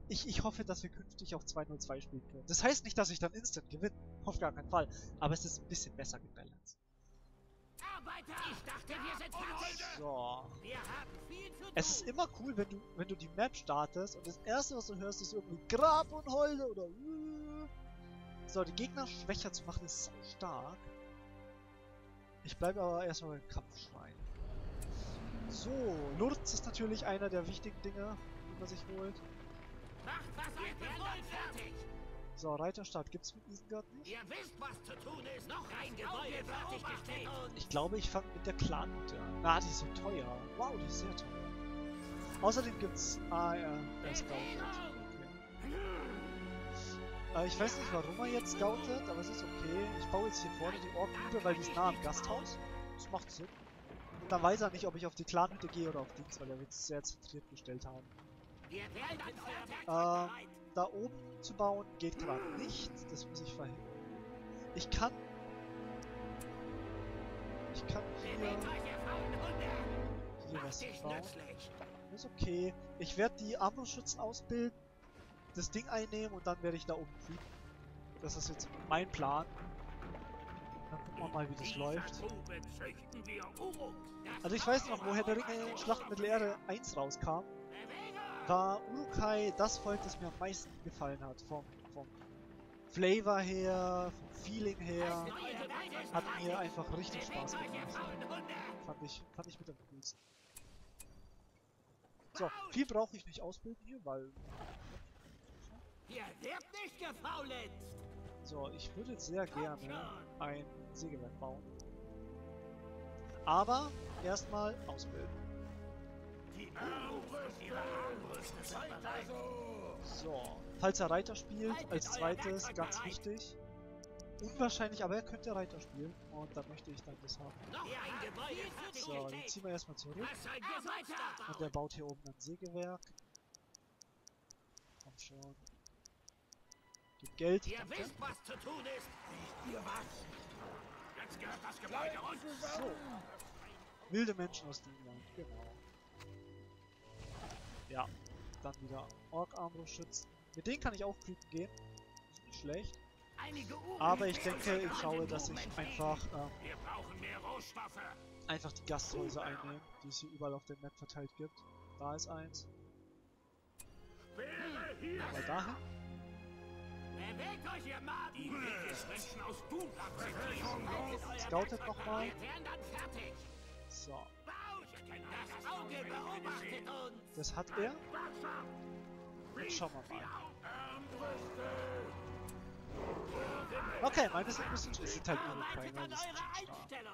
ich, ich hoffe, dass wir künftig auch zwei null zwei spielen können. Das heißt nicht, dass ich dann instant gewinne. Auf gar keinen Fall. Aber es ist ein bisschen besser gebalanced. Arbeiter! Ich dachte, wir sind fertig! So. Wir haben viel zu tun! Es ist immer cool, wenn du, wenn du die Map startest und das erste, was du hörst, ist irgendwie Grab und Holde oder uh. So, die Gegner schwächer zu machen, ist so stark. Ich bleibe aber erstmal beim Kampfschwein. So, Lurz ist natürlich einer der wichtigen Dinge, die man sich holt. Macht, was ihr wollt, fertig! So, Reiterstart gibt's mit Isengard nicht. Ihr wisst, was zu tun ist! Noch ein Gebäude fertiggestellt! Ich glaube, ich fange mit der Clan-Hütte an. Ah, die ist so teuer. Wow, die ist sehr teuer. Außerdem gibt's... Ah, ja, er scoutet. Okay. Äh, ich weiß nicht, warum er jetzt scoutet, aber es ist okay. Ich baue jetzt hier vorne die Ork-Hütte, weil die ist nah am Gasthaus. Das macht Sinn. Und dann weiß er nicht, ob ich auf die Clan-Hütte gehe oder auf Dings, weil er wird es sehr zentriert gestellt haben. Wir werden fertig! Ähm, da oben zu bauen geht gerade nicht. Das muss ich verhindern. Ich kann... Ich kann hier... Hier was bauen. Ist okay. Ich werde die Armbrustschützen ausbilden, das Ding einnehmen und dann werde ich da oben fliegen. Das ist jetzt mein Plan. Dann gucken wir mal, wie das läuft. Also ich weiß noch, wo Herr der Ringe in Schlacht Mittelerde eins rauskam, war Uruk-hai das Volk, das mir am meisten gefallen hat. Vom, vom Flavor her, vom Feeling her. Hat mir einfach richtig Spaß gemacht. Fand ich, fand ich mit am coolsten. So, viel brauche ich nicht ausbilden hier, weil... Hier wird nicht gefaulenzt! So, ich würde sehr gerne ein Sägewerk bauen. Aber erstmal ausbilden. So, falls er Reiter spielt, als zweites, ganz wichtig. Unwahrscheinlich, aber er könnte Reiter spielen und dann möchte ich dann das haben. So, den ziehen wir erstmal zurück. Und der baut hier oben ein Sägewerk. Komm schon. Gibt Geld. Ihr wisst, was zu tun ist! Ihr was? Jetzt gehört das Gebäude uns! So. Wilde Menschen aus dem Land, genau. Ja, dann wieder Ork-Armbrustschützen. Mit denen kann ich auch Creepen gehen. Ist nicht schlecht. Aber ich denke, ich schaue, dass ich einfach ähm, einfach die Gasthäuser einnehme, die es hier überall auf der Map verteilt gibt. Da ist eins. Aber dahin. Bewegt euch, ihr Maden! Menschen aus Scoutet nochmal. So. Das Auge beobachtet uns! Das hat er. Jetzt schauen wir mal. Okay, meine sind ein bisschen... Es sind halt Uruk-hai, ne? Das ist schon stark.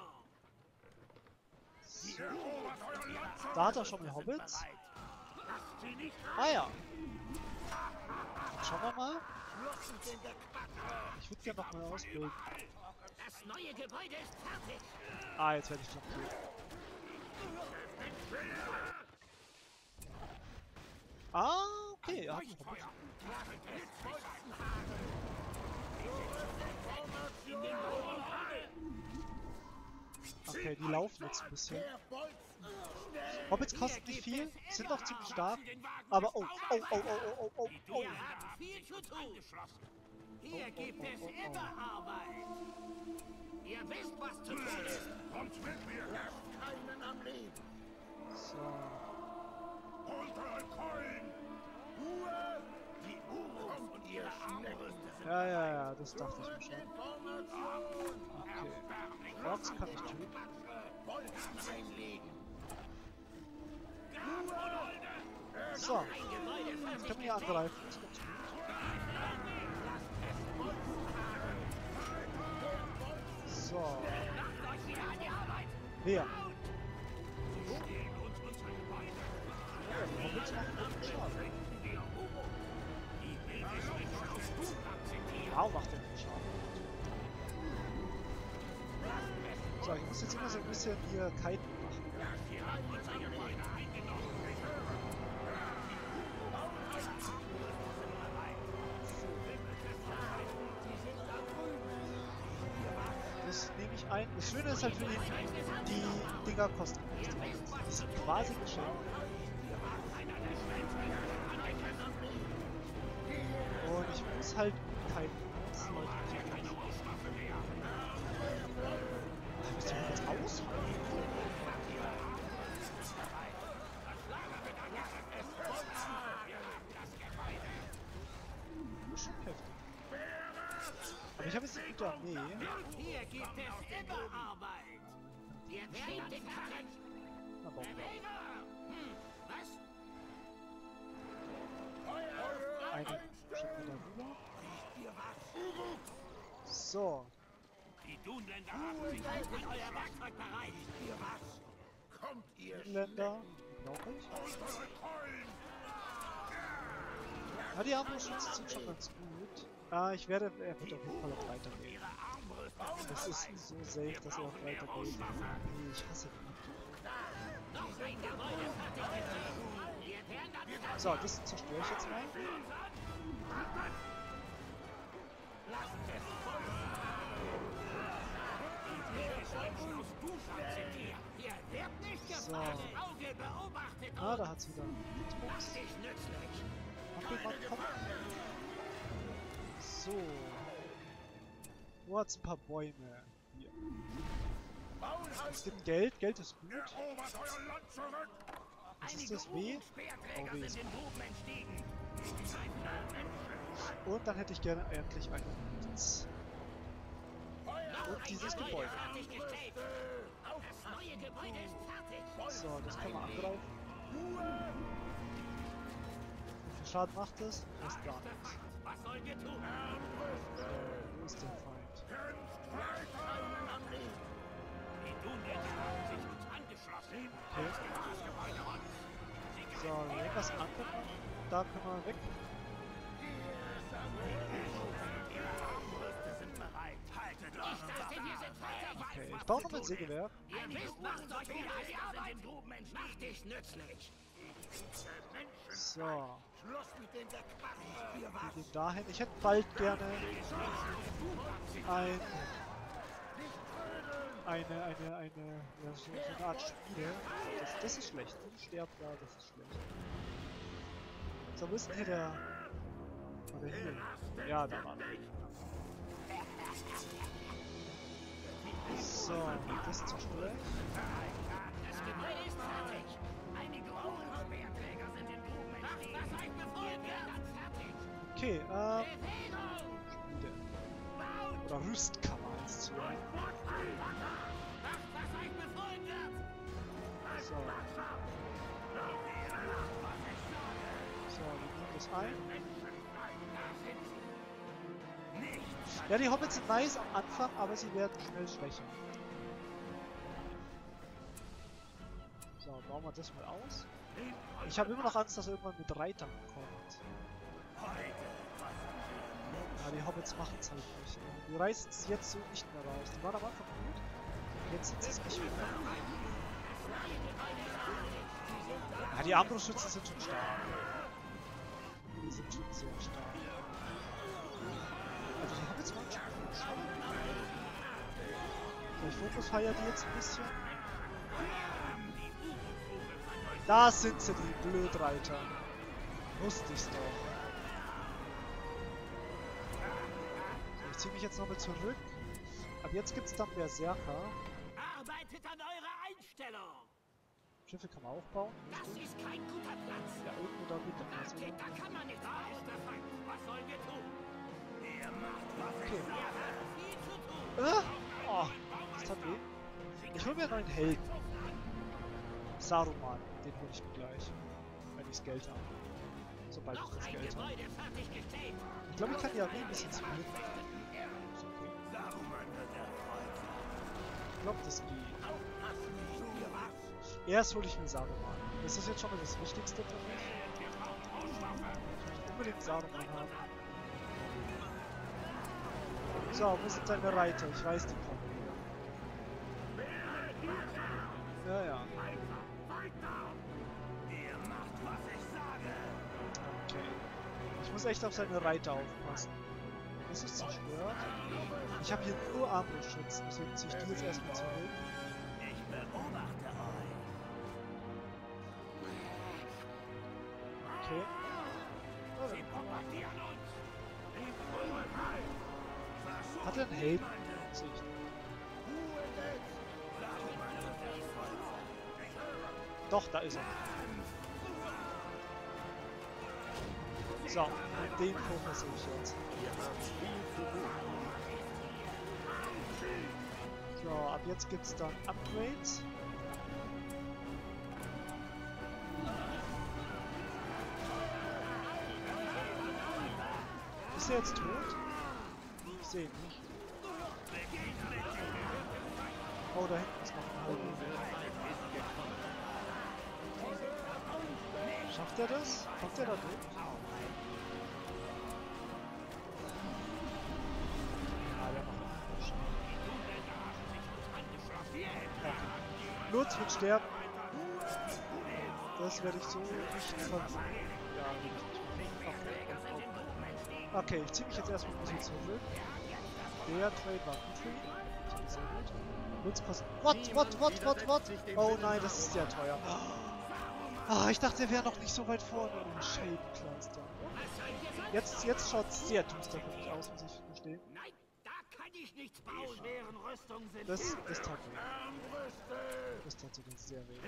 So. Da hat er schon mal Hobbits. Ah ja. Schauen wir mal. Ich würde gerne noch mal ausbilden. Das neue Gebäude ist fertig! Ah, jetzt werde ich flankiert. Ah, okay, er hat einen Hobbit. Okay, die laufen jetzt ein bisschen. Hobbits kosten nicht viel, sind auch ziemlich stark, aber oh, oh, oh, oh, oh, oh, oh, oh. Ihr habt viel zu tun! Hier Oh, oh, gibt oh, es oh, oh. immer Arbeit! Ihr wisst, was zu tun ist! Kommt mit mir! Lasst keinen am Leben! So. Holt euren Coin! Ruhe! Die Uruk und ihre Armbrüste sind Ja, ja, ja, das dachte ich mir schon. Information! Okay. Orks kann ich töten. Bolzen einlegen! So. Jetzt können wir hier angreifen. Das ist ganz gut. So. Wer? Ja, die Hobbits machen guten Schaden. Wow, macht der guten Schaden. So, ich muss jetzt immer so ein bisschen hier kiten machen. Das nehme ich ein. Das Schöne ist halt für ihn, die Dinger kosten nichts. Die sind quasi geschenkt. ist halt kein... Das läuft nicht ganz. Ich muss den jetzt aushalten. Das ist schon heftig. Aber ich habe jetzt eine gute Armee. Hier gibt es immer Arbeit. Wir werden den Karren. Na, bauen wir auf. Hm, was? Eine schicken wir darüber. So. Die Dunländer haben sich an euer Werkzeug bereit. Ihr was? Kommt ihr? Länder. Brauche ich. Ja, die Armbrustschützen sind schon ganz gut. Ah, ich werde... Er wird auf jeden Fall auch weitergehen. Das ist so safe, dass er auch weitergeht. Nee, ich hasse ihn. So, das zerstöre ich jetzt mal. So. Ah, da hat's wieder Hitbox. Hampelmann, komm. So. Wo hat's ein paar Bäume? Hier. Es gibt Geld. Geld ist gut. Was ist das? W? Oh, W ist gut. Und dann hätte ich gerne endlich einen Blitz. Und dieses Gebäude. So, das kann man angreifen. Wie viel Schaden macht das? Fast gar nichts. So, wo ist der Feind? Okay. So, irgendwas angucken. Da können wir weg. Okay, ich baue noch ein Sägewerk. So. Wir gehen dahin. Ich hätte bald gerne ein... Eine, eine, eine, ja, so, so eine Art Spiele. Das, das ist schlecht. Stirbt da, das ist schlecht. So, wo ist denn hier der... Oder hier? Ja, da war der. So, das zerstört. Das Gebäude ist fertig. Einige Speerträger sind in Gruben entstehen. Macht, was euch befohlen wird, dann fertig. Okay, ähm... Spiele. Oder Rüstkammer heißt es hier. Macht, was euch befohlen wird. So. So, wir nehmen das ein. Ja, die Hobbits sind nice am Anfang, aber sie werden schnell schwächer. So, bauen wir das mal aus. Ich habe immer noch Angst, dass er irgendwann mit Reitern kommt. Ja, die Hobbits machen es halt nicht. Die reißen es jetzt so nicht mehr raus. Die waren am Anfang gut. Jetzt sind sie es nicht mehr. Ja, die Armbrustschützen sind schon stark. Die sind schon sehr stark. Also die Hobbits waren schon gut stark. So, ich Fokus feiere die jetzt ein bisschen. Da sind sie, die Blödreiter. Wusste ich's doch. So, ich ziehe mich jetzt nochmal zurück. Ab jetzt gibt's dann Berserker. Arbeitet an eurer Einstellung. Schiffe kann man aufbauen. Das ist kein guter Platz. Ja, irgendwo da geht dann was, Da oder? kann man nicht. Da ist der Feind. Was sollen wir tun? Ihr macht was. Okay. Ihr habt viel zu tun. Äh? Oh, das tat weh. Ich hol mir einen neuen Helden. Saruman. Den hol ich mir gleich. Wenn ich das Geld habe. Sobald ich Noch das ein Geld habe. Gebäude fertiggestellt. Ich glaube, ich kann die Armee ein bisschen splitten. Ist okay. Ich glaube, das geht. Erst hole ich mir Saruman. Das ist jetzt schon mal das Wichtigste für mich. Ich möchte unbedingt Saruman haben. So, wo sind deine Reiter? Ich weiß, die kommen wieder. Ja, ja. Okay. Ich muss echt auf seine Reiter aufpassen. Das ist zerstört. Ich habe hier nur Armbrustschützen, deswegen ziehe ich die jetzt erstmal zurück. Ich beobachte euch. Okay. Sie bombardieren uns. denn Hayden? Sehe ich nicht. Doch, da ist er. So, und den fokussiere ich jetzt. So, ab jetzt gibt's dann Upgrades. Ist er jetzt tot? Ich sehe ihn nicht. Oh, da hinten ist noch ein halber. Schafft er das? Kommt er da durch? Ah, der macht einen Schaden. Okay. Lutz wird sterben. Das werde ich so nicht ver... Ja, nicht. Okay. Okay, ich ziehe mich jetzt erstmal ein bisschen zurück. Der Trade war gut für ihn. Sehr gut. Lutz kostet... What? What? What? What? What? Oh nein, das ist sehr teuer. Ah, ich dachte, er wäre noch nicht so weit vorne. Oh, Shape-Cluster. Jetzt, jetzt schaut es sehr düster für mich aus, muss ich gestehen. Nein, da kann ich nichts bauen. Schweren Rüstung sind Das, das tat weh. Das tat sogar sehr weh.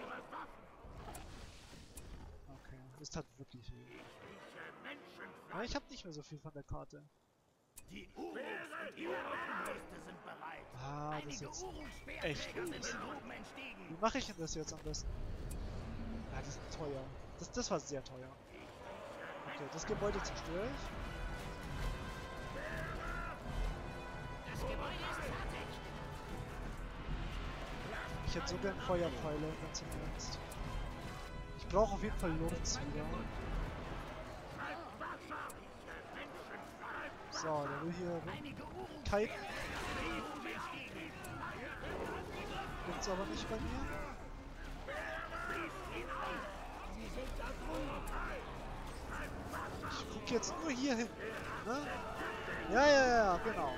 Okay, das tat wirklich weh. Aber ich habe nicht mehr so viel von der Karte. Die Urus und ihre Armbrüste sind bereit. Ah, das ist jetzt echt Einige gut. sind oben entstiegen. Wie mache ich denn das jetzt am besten? Ah, die sind teuer. Das, das war sehr teuer. Okay, das Gebäude zerstöre ich. Das Gebäude ist fertig. Ich hätte so gern Feuerpfeile, ganz im Ernst. Ich brauche auf jeden Fall Lutz wieder. So, der will hier kiten. Gibt's aber nicht bei mir. Ich guck jetzt nur hier hin. Ne? Ja, ja, ja, genau.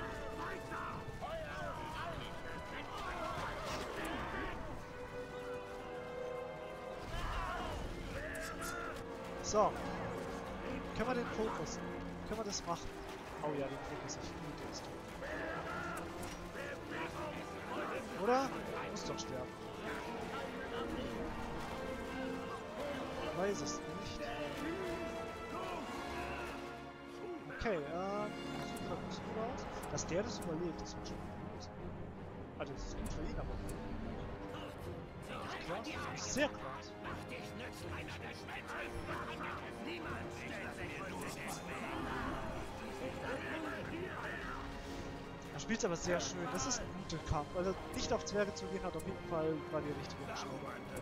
So. Können wir den Fokus? Können wir das machen? Oh ja, den Fokus ich gut ist. Oder? Muss doch sterben. Ich weiß es nicht. Okay, ähm, sieht gerade nicht gut aus. Dass der das überlebt, das wird schon gut. Also, das ist gut für ihn, aber. Krass, das ist sehr krass. Er spielt aber sehr schön. Das ist ein guter Kampf. Also nicht auf Zwerge zu gehen hat auf jeden Fall war die richtige Entscheidung.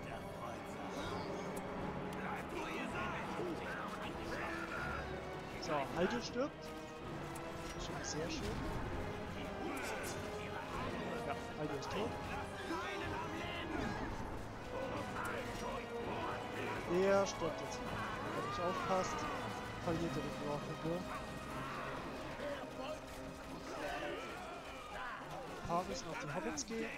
So, Halde stirbt. Das ist schon mal sehr schön. Ja, Halde ist tot. Der stirbt jetzt. Wenn er nicht aufpasst, verliert er den Warfinger. Ein paar müssen auf die Hobbits gehen.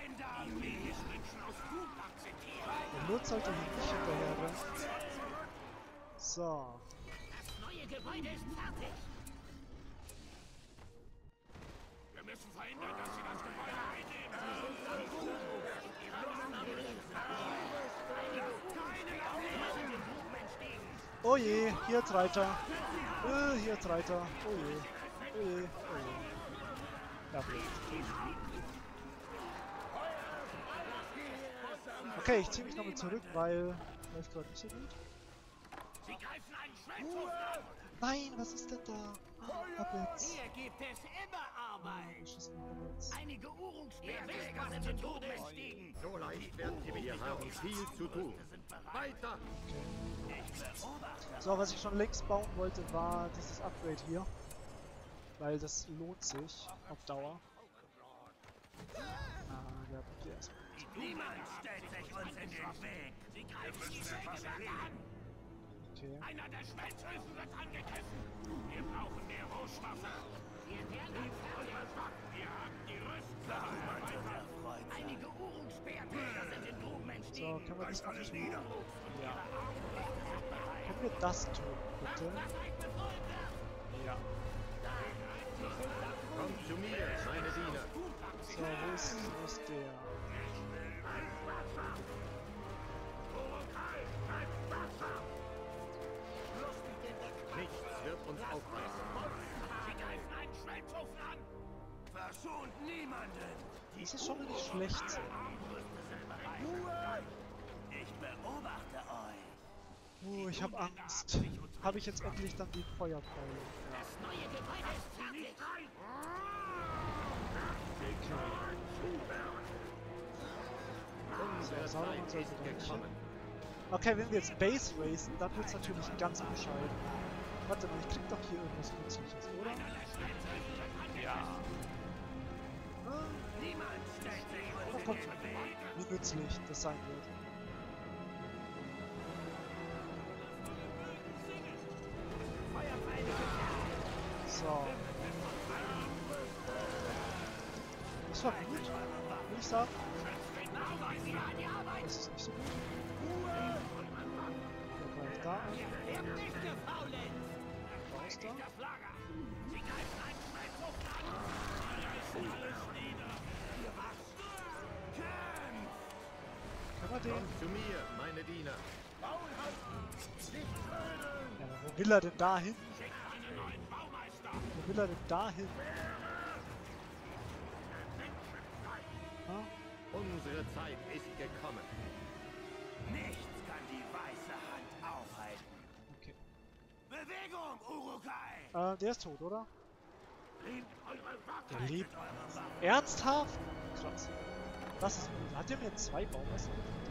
Der Lutz sollte hier nicht hinterher rennen. So. Das neue Gebäude ist fertig. Wir müssen verhindern, dass sie das Gebäude einnehmen. Oh je, hier ist Reiter. Äh, hier ist Reiter. Oh je. Oh je, oh je. Ja, blöd. Okay, ich ziehe mich nochmal zurück, weil läuft gerade nicht so gut. Sie greifen einen Schmelzhof an. Nein, was ist denn da? Hobbits. Hier gibt es immer Arbeit. Verschissene Hobbits. Einige Urungspeerjäger sind zu Tode entstiegen. So leicht werden sie mich nicht haben viel zu tun. Weiter! So, was ich schon längst bauen wollte, war dieses Upgrade hier. Weil das lohnt sich auf Dauer. Ah, der der ist. Niemand stellt sich uns in den Weg. Sie greifen die Sägewerke an. Okay. Einer der Schmelzöfen wird angegriffen. Wir brauchen mehr Rohstoffe. Wir werden ein Feuerwacht. Wir haben die Rüstung. Einige Urungspeerjäger sind in Gruben entstiegen. So, können wir das noch tun? Ja. Können wir das tun, bitte? Ja. Kommt zu mir! Schmelzofen an! Verschont niemanden! Das ist schon mal nicht schlecht. So. Ruhe! Ich beobachte euch! Oh, ich habe Angst. Habe ich jetzt endlich dann die Feuerpfeile? Das neue Gebäude ist fertig! Unsere So, Sauron Zeit sollte ist da nicht gekommen. hin. Okay, wenn wir jetzt Base racen, dann wird es natürlich ganz bescheiden. Warte mal, ich krieg doch hier irgendwas Nützliches, oder? Ja. Ah, Niemand stellt sich oh, uns guck, in den Weg! wie nützlich das sein wird. So. Das war gut, würde ich sagen. Das ist nicht so gut. Der greift da an. Raus da. Können wir den? Kommt zu mir, meine Diener. Ja, wo will er denn da hin? Wo will er denn da hin? Ha? Unsere Zeit ist gekommen. Nichts kann die weiße Hand aufhalten. Okay. Bewegung, Urukai! Äh, der ist tot, oder? Lebt eure Wahrheit! Der lebt. Ernsthaft? Krass. Das ist gut. Hat der mir zwei Baumeister gefunden?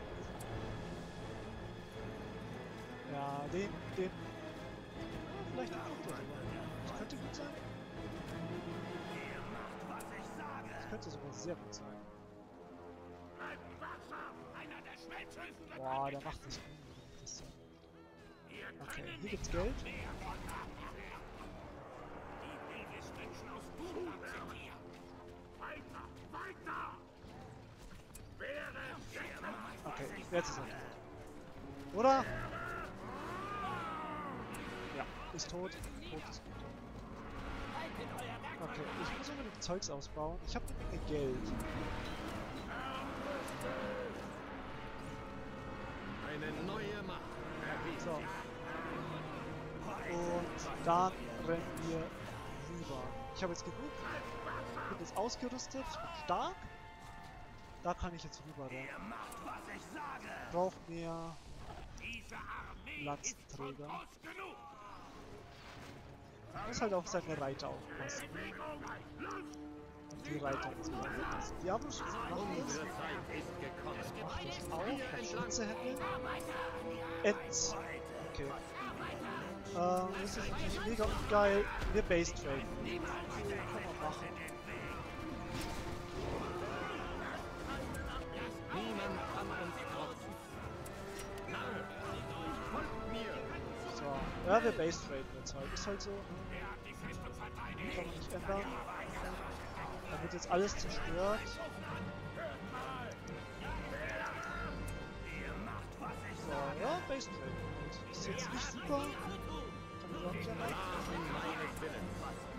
Ja, den, den... Ja, vielleicht den Punkt sogar. Das könnte gut sein. Ihr macht, was ich sage! Das könnte sogar sehr gut sein. Bleibt wachsam! Einer der Schmelzhöfen wird Boah, der macht das unbedingt. Das so. Ihr Okay, können hier nicht gibt's Geld. mehr von abwehren. Die Wegesmenschen aus Dunland sind hier. Weiter! Weiter! Wäre Okay, jetzt ist er tot. Oder? Ja, ist tot. Tot ist gut. Okay, ich muss unbedingt Zeugs ausbauen. Ich habe eine Menge Geld. Eine neue Macht erhebt So. sich. Und dann rennen wir rüber. Ich habe jetzt genug. Ich bin jetzt ausgerüstet. Ich bin stark. Da kann ich jetzt rüber rennen. Ihr macht, was ich sage! Braucht mehr Diese Armee Lanzenträger. ist von groß genug! Ich muss halt auf seine Reiter aufpassen. Und die Reiter muss ich aufpassen. Die haben schon macht das. Unsere Zeit ist gekommen. Macht das auch. Hat spitze Hände. Ents. Okay. Ähm, das ist natürlich mega geil. Wir Base Traden. Kann man machen. Niemand kann uns trotzen. Narr, folgt mir. So. Ja, wir Base Traden jetzt halt. Ist halt so. Kann man nicht ändern. Da wird jetzt alles zerstört. So, ja, Base Traden. Halt. Ist jetzt nicht super. Kann ich auch nicht erreichen. Rahmen meines Willens.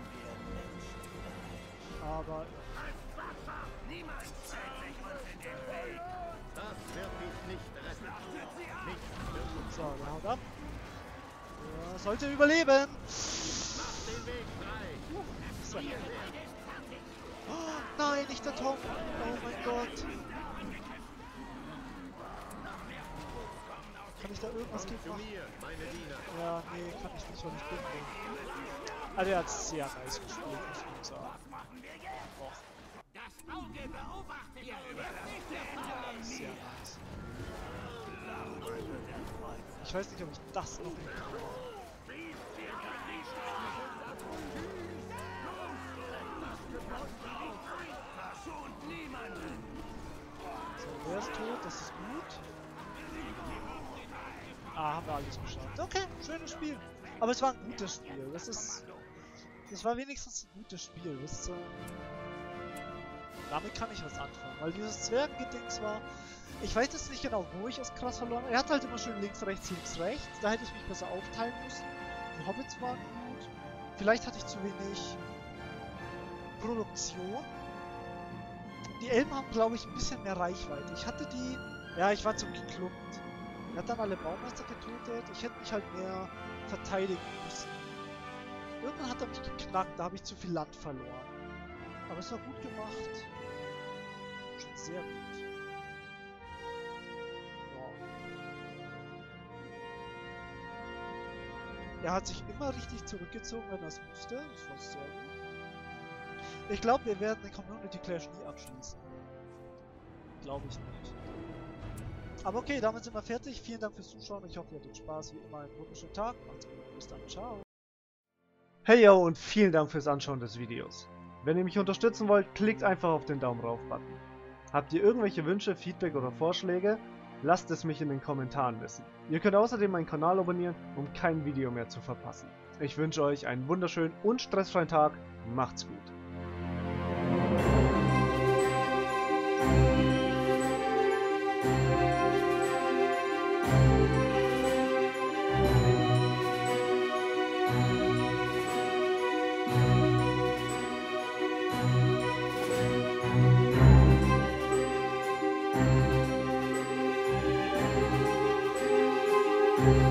Aber Niemand stellt sich uns in den Weg! Das wird dich nicht retten. Nichts wird uns. so, der haut ab. Ja, sollte überleben. Mach den Weg frei. So. Oh, nein, nicht der Tom. Oh mein Gott. Kann ich da irgendwas Kommt gegen zu machen? mir, meine Diener. Ja, nee, kann ich nicht, weil ich bin. Also er hat sehr nice gespielt, muss ich sagen. Boah, Das Auge beobachtet eure sehr nice. Ich weiß nicht, ob ich das noch hinkriege. Verschont niemanden! So, der ist tot, das ist gut. Ah, haben wir alles geschafft. Okay, schönes Spiel. Aber es war ein gutes Spiel. Das ist. Das war wenigstens ein gutes Spiel. Das, äh, damit kann ich was anfangen. Weil dieses Zwergengedings war. Ich weiß jetzt nicht genau, wo ich es krass verloren habe. Er hat halt immer schön links, rechts, links, rechts. Da hätte ich mich besser aufteilen müssen. Die Hobbits waren gut. Vielleicht hatte ich zu wenig Produktion. Die Elben haben, glaube ich, ein bisschen mehr Reichweite. Ich hatte die. Ja, ich war zum geklumpt. Er hat dann alle Baumeister getötet. Ich hätte mich halt mehr verteidigen müssen. Irgendwann hat er mich geknackt, da habe ich zu viel Land verloren. Aber es war gut gemacht. Schon sehr gut. Ja. Er hat sich immer richtig zurückgezogen, wenn er es musste. Das war sehr gut. Ich glaube, wir werden den Community Clash nie abschließen. Glaube ich nicht. Aber okay, damit sind wir fertig. Vielen Dank fürs Zuschauen. Ich hoffe, ihr hattet Spaß. Wie immer einen wunderschönen Tag. Macht's gut. Bis dann. Ciao. Hey yo und vielen Dank fürs Anschauen des Videos. Wenn ihr mich unterstützen wollt, klickt einfach auf den Daumen rauf Button. Habt ihr irgendwelche Wünsche, Feedback oder Vorschläge? Lasst es mich in den Kommentaren wissen. Ihr könnt außerdem meinen Kanal abonnieren, um kein Video mehr zu verpassen. Ich wünsche euch einen wunderschönen und stressfreien Tag. Macht's gut. Thank you.